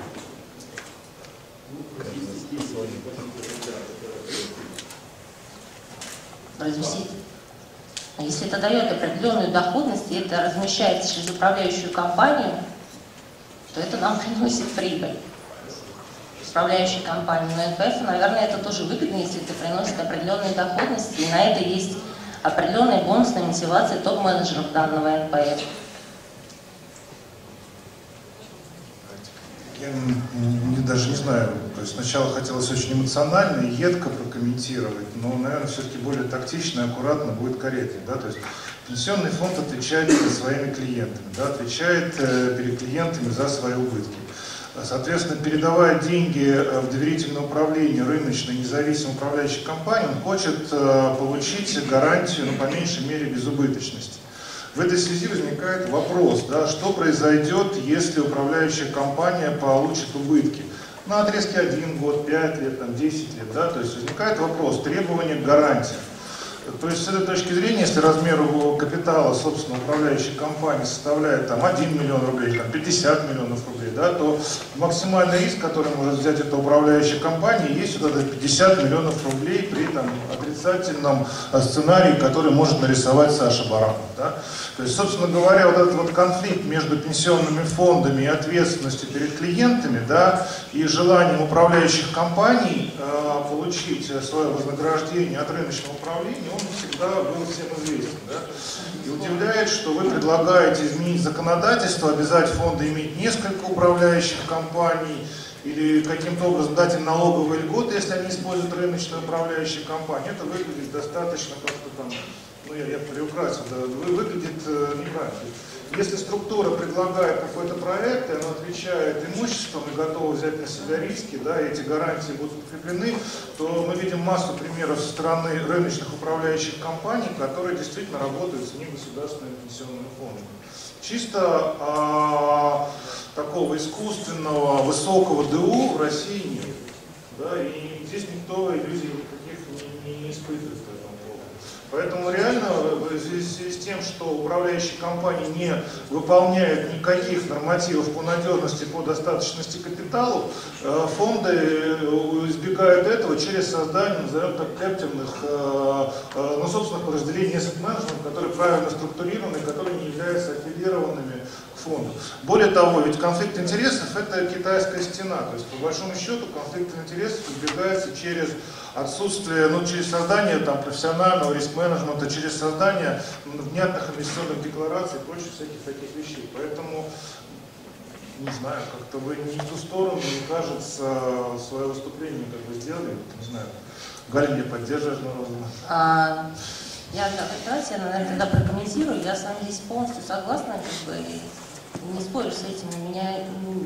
Разместить. Если это дает определенную доходность, и это размещается через управляющую компанию, то это нам приносит прибыль. Управляющей компании. Но эн пэ эф, наверное, это тоже выгодно, если это приносит определенную доходность, и на это есть определенная бонусная мотивация топ-менеджеров данного эн пэ эф. Я не, даже не знаю, то есть сначала хотелось очень эмоционально и едко прокомментировать, но, наверное, все-таки более тактично и аккуратно будет корректнее. Да? То есть пенсионный фонд отвечает перед своими клиентами, да? Отвечает э, перед клиентами за свои убытки. Соответственно, передавая деньги в доверительное управление рыночной независимой управляющей компании, он хочет э, получить гарантию, ну, по меньшей мере, безубыточности. В этой связи возникает вопрос, да, что произойдет, если управляющая компания получит убытки на отрезке один год, пять лет, там, десять лет. Да, то есть возникает вопрос требования к гарантиям. То есть с этой точки зрения, если размер капитала, собственно, управляющей компании составляет там, один миллион рублей, там, пятьдесят миллионов рублей, да, то максимальный риск, который может взять эта управляющая компания, есть вот это пятьдесят миллионов рублей при там, отрицательном сценарии, который может нарисовать Саша Баранов. Да. То есть, собственно говоря, вот этот вот конфликт между пенсионными фондами и ответственностью перед клиентами, да, и желанием управляющих компаний э, получить свое вознаграждение от рыночного управления, он всегда был всем известен. Да? И удивляет, что вы предлагаете изменить законодательство, обязать фонды иметь несколько управляющих компаний, или каким-то образом дать им налоговые льготы, если они используют рыночную управляющую компанию. Это выглядит достаточно как-то там, ну я, я приукрасил, да, выглядит э, неправильно. Если структура предлагает какой-то проект, и она отвечает имуществом и готова взять на себя риски, да, и эти гарантии будут подкреплены, то мы видим массу примеров со стороны рыночных управляющих компаний, которые действительно работают с негосударственными пенсионными фондами. Чисто а, такого искусственного высокого дэ у в России нет. Да, и здесь никто иллюзий никаких не, не испытывает. Поэтому реально в связи с тем, что управляющие компании не выполняют никаких нормативов по надежности, по достаточности капиталу, фонды избегают этого через создание, назовем так, кэптивных, ну, собственных подразделений asset management, которые правильно структурированы, которые не являются аффилированными к фонду. Более того, ведь конфликт интересов – это китайская стена. То есть, по большому счету, конфликт интересов избегается через отсутствие, ну, через создание там, профессионального риск-менеджмента, через создание внятных инвестиционных деклараций и прочих всяких таких вещей. Поэтому, не знаю, как-то вы не в ту сторону, мне кажется, свое выступление как бы сделали, не знаю, Галя, меня поддерживаешь, а, я, давайте я, наверное, тогда прокомментирую, я с вами здесь полностью согласна, как бы, не спорю с этим, меня,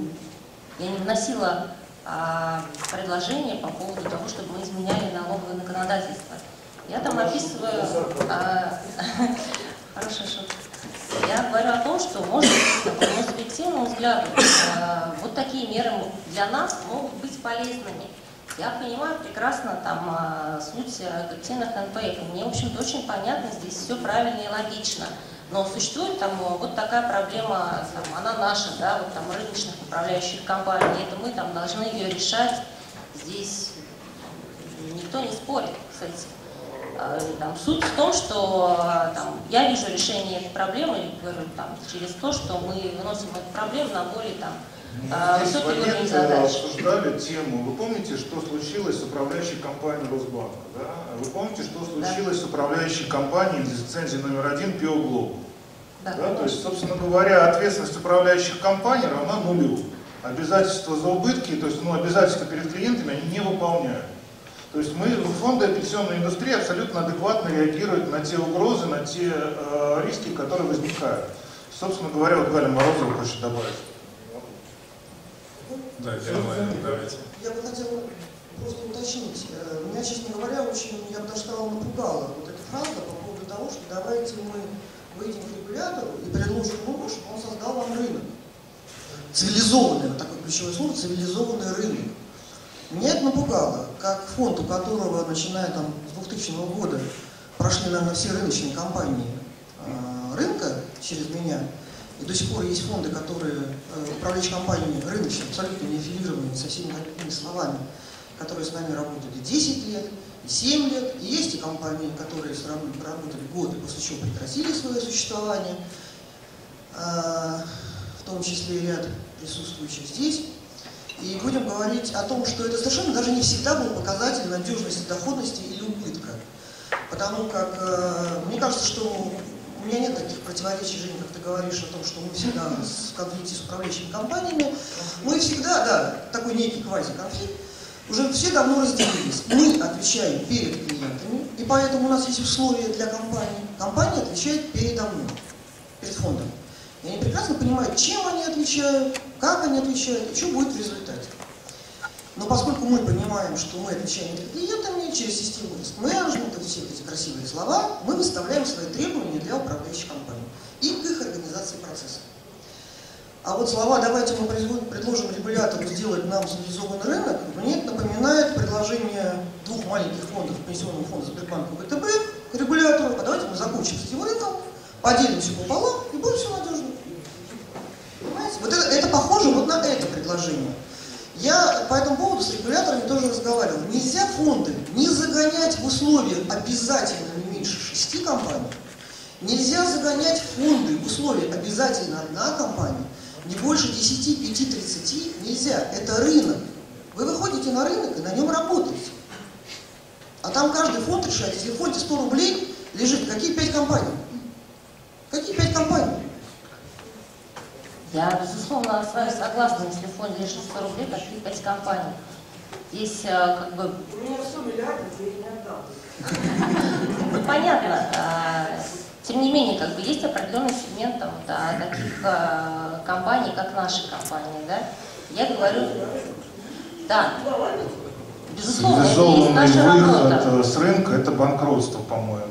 я не вносила а, предложение по поводу того, чтобы мы изменяли налоговое законодательство. Я там описываю... А, хорошая шутка. Я говорю о том, что, может быть, по моему субъективному взгляду, а, вот такие меры для нас могут быть полезными. Я понимаю прекрасно там а, суть коллективных эн пэ эф. Мне, в общем-то, очень понятно, здесь все правильно и логично. Но существует там вот такая проблема, там, она наша, да, вот там рыночных управляющих компаний, это мы там должны ее решать, здесь никто не спорит с этим. Там, суть в том, что там, я вижу решение этой проблемы говорю, там, через то, что мы выносим эту проблему на более там, мы здесь высокий уровень в задач. обсуждали тему. Вы помните, что случилось с управляющей компанией Росбанка? Да? Вы помните, что случилось да. с управляющей компанией лицензии номер один Пио Глобал? Да, да? То есть, собственно говоря, ответственность управляющих компаний равна нулю. Обязательства за убытки, то есть ну, обязательства перед клиентами они не выполняют. То есть мы, фонды пенсионной индустрии абсолютно адекватно реагируют на те угрозы, на те э, риски, которые возникают. Собственно говоря, вот Галя Морозова хочет добавить. Да, Германия, давайте. Я бы хотела просто уточнить. Меня, честно говоря, очень, я бы даже сказала, напугала вот эта фраза по поводу того, что давайте мы выйдем к регулятору и предложим ему, чтобы он создал вам рынок. Цивилизованный, вот такое ключевое слово, цивилизованный рынок. Меня это напугало, как фонд, у которого, начиная там, с двухтысячного года, прошли, наверное, все рыночные компании э, рынка через меня, и до сих пор есть фонды, которые, э, управляющие компании рыночные, абсолютно не аффилированные со всеми такими словами, которые с нами работали десять лет, и семь лет, и есть и компании, которые с нами проработали год, и после чего прекратили свое существование, э, в том числе и ряд присутствующих здесь. И будем говорить о том, что это совершенно даже не всегда был показатель надежности, доходности или убытка. Потому как, э, мне кажется, что у меня нет таких противоречий, Женя, как ты говоришь о том, что мы всегда в конфликте с управляющими компаниями. Мы всегда, да, такой некий квази-конфликт, уже все давно разделились. Мы отвечаем перед клиентами, и поэтому у нас есть условия для компании. Компания отвечает передо мной, перед фондом. И они прекрасно понимают, чем они отвечают, как они отвечают и что будет в результате. Но поскольку мы понимаем, что мы отвечаем перед клиентами через систему риск-менеджмента, все эти красивые слова, мы выставляем свои требования для управляющих компаний и к их организации процесса. А вот слова «давайте мы предложим регулятору сделать нам цивилизованный рынок», мне это напоминает предложение двух маленьких фондов, пенсионного фонда Сбербанка и ВТБ к регулятору: а давайте мы закончим с этим рынком, поделимся пополам и будет все надежно. Понимаете? Вот это, это похоже вот на это предложение. Я по этому поводу с регуляторами тоже разговаривал. Нельзя фонды не загонять в условия обязательно не меньше шести компаний. Нельзя загонять фонды в условия обязательно одна компания, не больше десяти, пяти, тридцати. Нельзя. Это рынок. Вы выходите на рынок и на нем работаете. А там каждый фонд решает. Если в фонде сто рублей лежит, какие пять компаний? Какие пять компаний? Я, безусловно, с вами согласна, если в фонде лежит сто рублей, какие пять компаний. Здесь как бы... У меня сто миллиардов, я не отдам. Ну, понятно. Тем не менее, как бы есть определенный сегмент там, да, таких компаний, как наши компании. Да? Я говорю... Да. Безусловно, это есть наша работа. Выход с рынка – это банкротство, по-моему.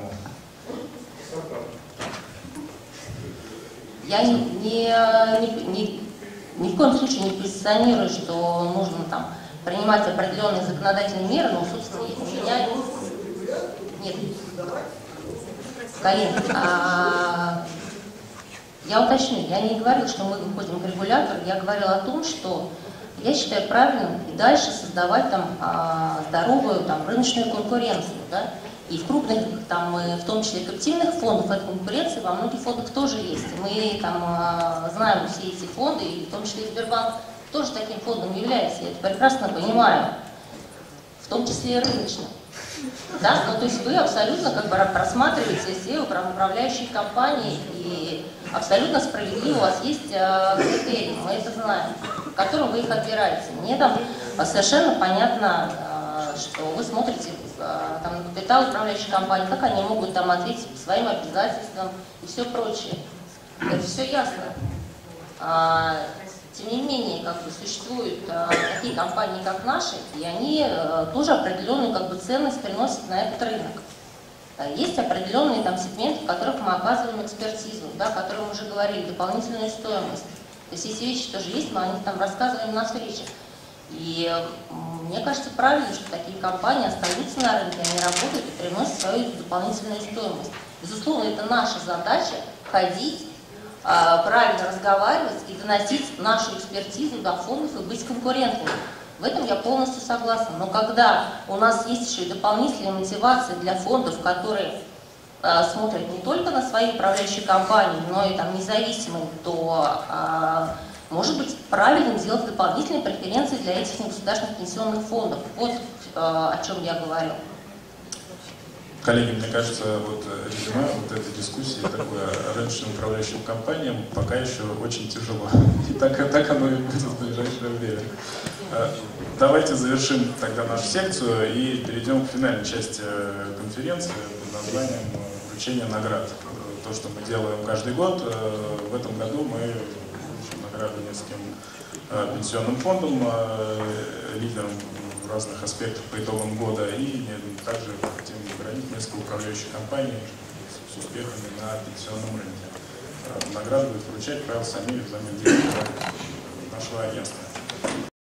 Я не, не, не, ни в коем случае не позиционирую, что нужно там принимать определенные законодательные меры, но, собственно, у меня... Нет. Карин, а... я уточню, я не говорила, что мы выходим к регулятору, я говорила о том, что я считаю правильным и дальше создавать там а, здоровую там, рыночную конкуренцию, да? И в крупных, там, в том числе коллективных фондов, эта конкуренция во многих фондах тоже есть. Мы там знаем все эти фонды, и в том числе и Сбербанк тоже таким фондом является. Я это прекрасно понимаю, в том числе и рыночным. Да? Ну, то есть вы абсолютно как бы просматриваете все управляющие компании, и абсолютно справедливо у вас есть э, критерии, мы это знаем, в котором вы их отбираете. Мне там совершенно понятно, э, что вы смотрите там, на капитал управляющих компаний, как они могут там ответить по своим обязательствам и все прочее. Это все ясно. А, тем не менее, как бы, существуют а, такие компании, как наши, и они а, тоже определенную как бы, ценность приносят на этот рынок. А, есть определенные там сегменты, в которых мы оказываем экспертизу, да, о которых мы уже говорили, дополнительную стоимость. То есть эти вещи тоже есть, мы о них там рассказываем на встречах. И мне кажется правильно, что такие компании остаются на рынке, они работают и приносят свою дополнительную стоимость. Безусловно, это наша задача ходить, правильно разговаривать и доносить нашу экспертизу до фондов и быть конкурентными. В этом я полностью согласна. Но когда у нас есть еще и дополнительная мотивация для фондов, которые э, смотрят не только на свои управляющие компании, но и там независимые, то э, может быть правильным сделать дополнительные преференции для этих негосударственных пенсионных фондов. Вот э, о чем я говорю. Коллеги, мне кажется, вот резюме вот этой дискуссии такое рыночным управляющим компаниям пока еще очень тяжело. И так, так оно и будет в ближайшее время. Давайте завершим тогда нашу секцию и перейдем к финальной части конференции под названием «Вручение наград». То, что мы делаем каждый год. В этом году мы вручим награды нескольким пенсионным фондам, лидерам в разных аспектах по итогам года, и также хотим наградить несколько управляющих компаний с успехами на пенсионном рынке. Награду будет вручать Павел Самилев, замдиректора нашего агентства.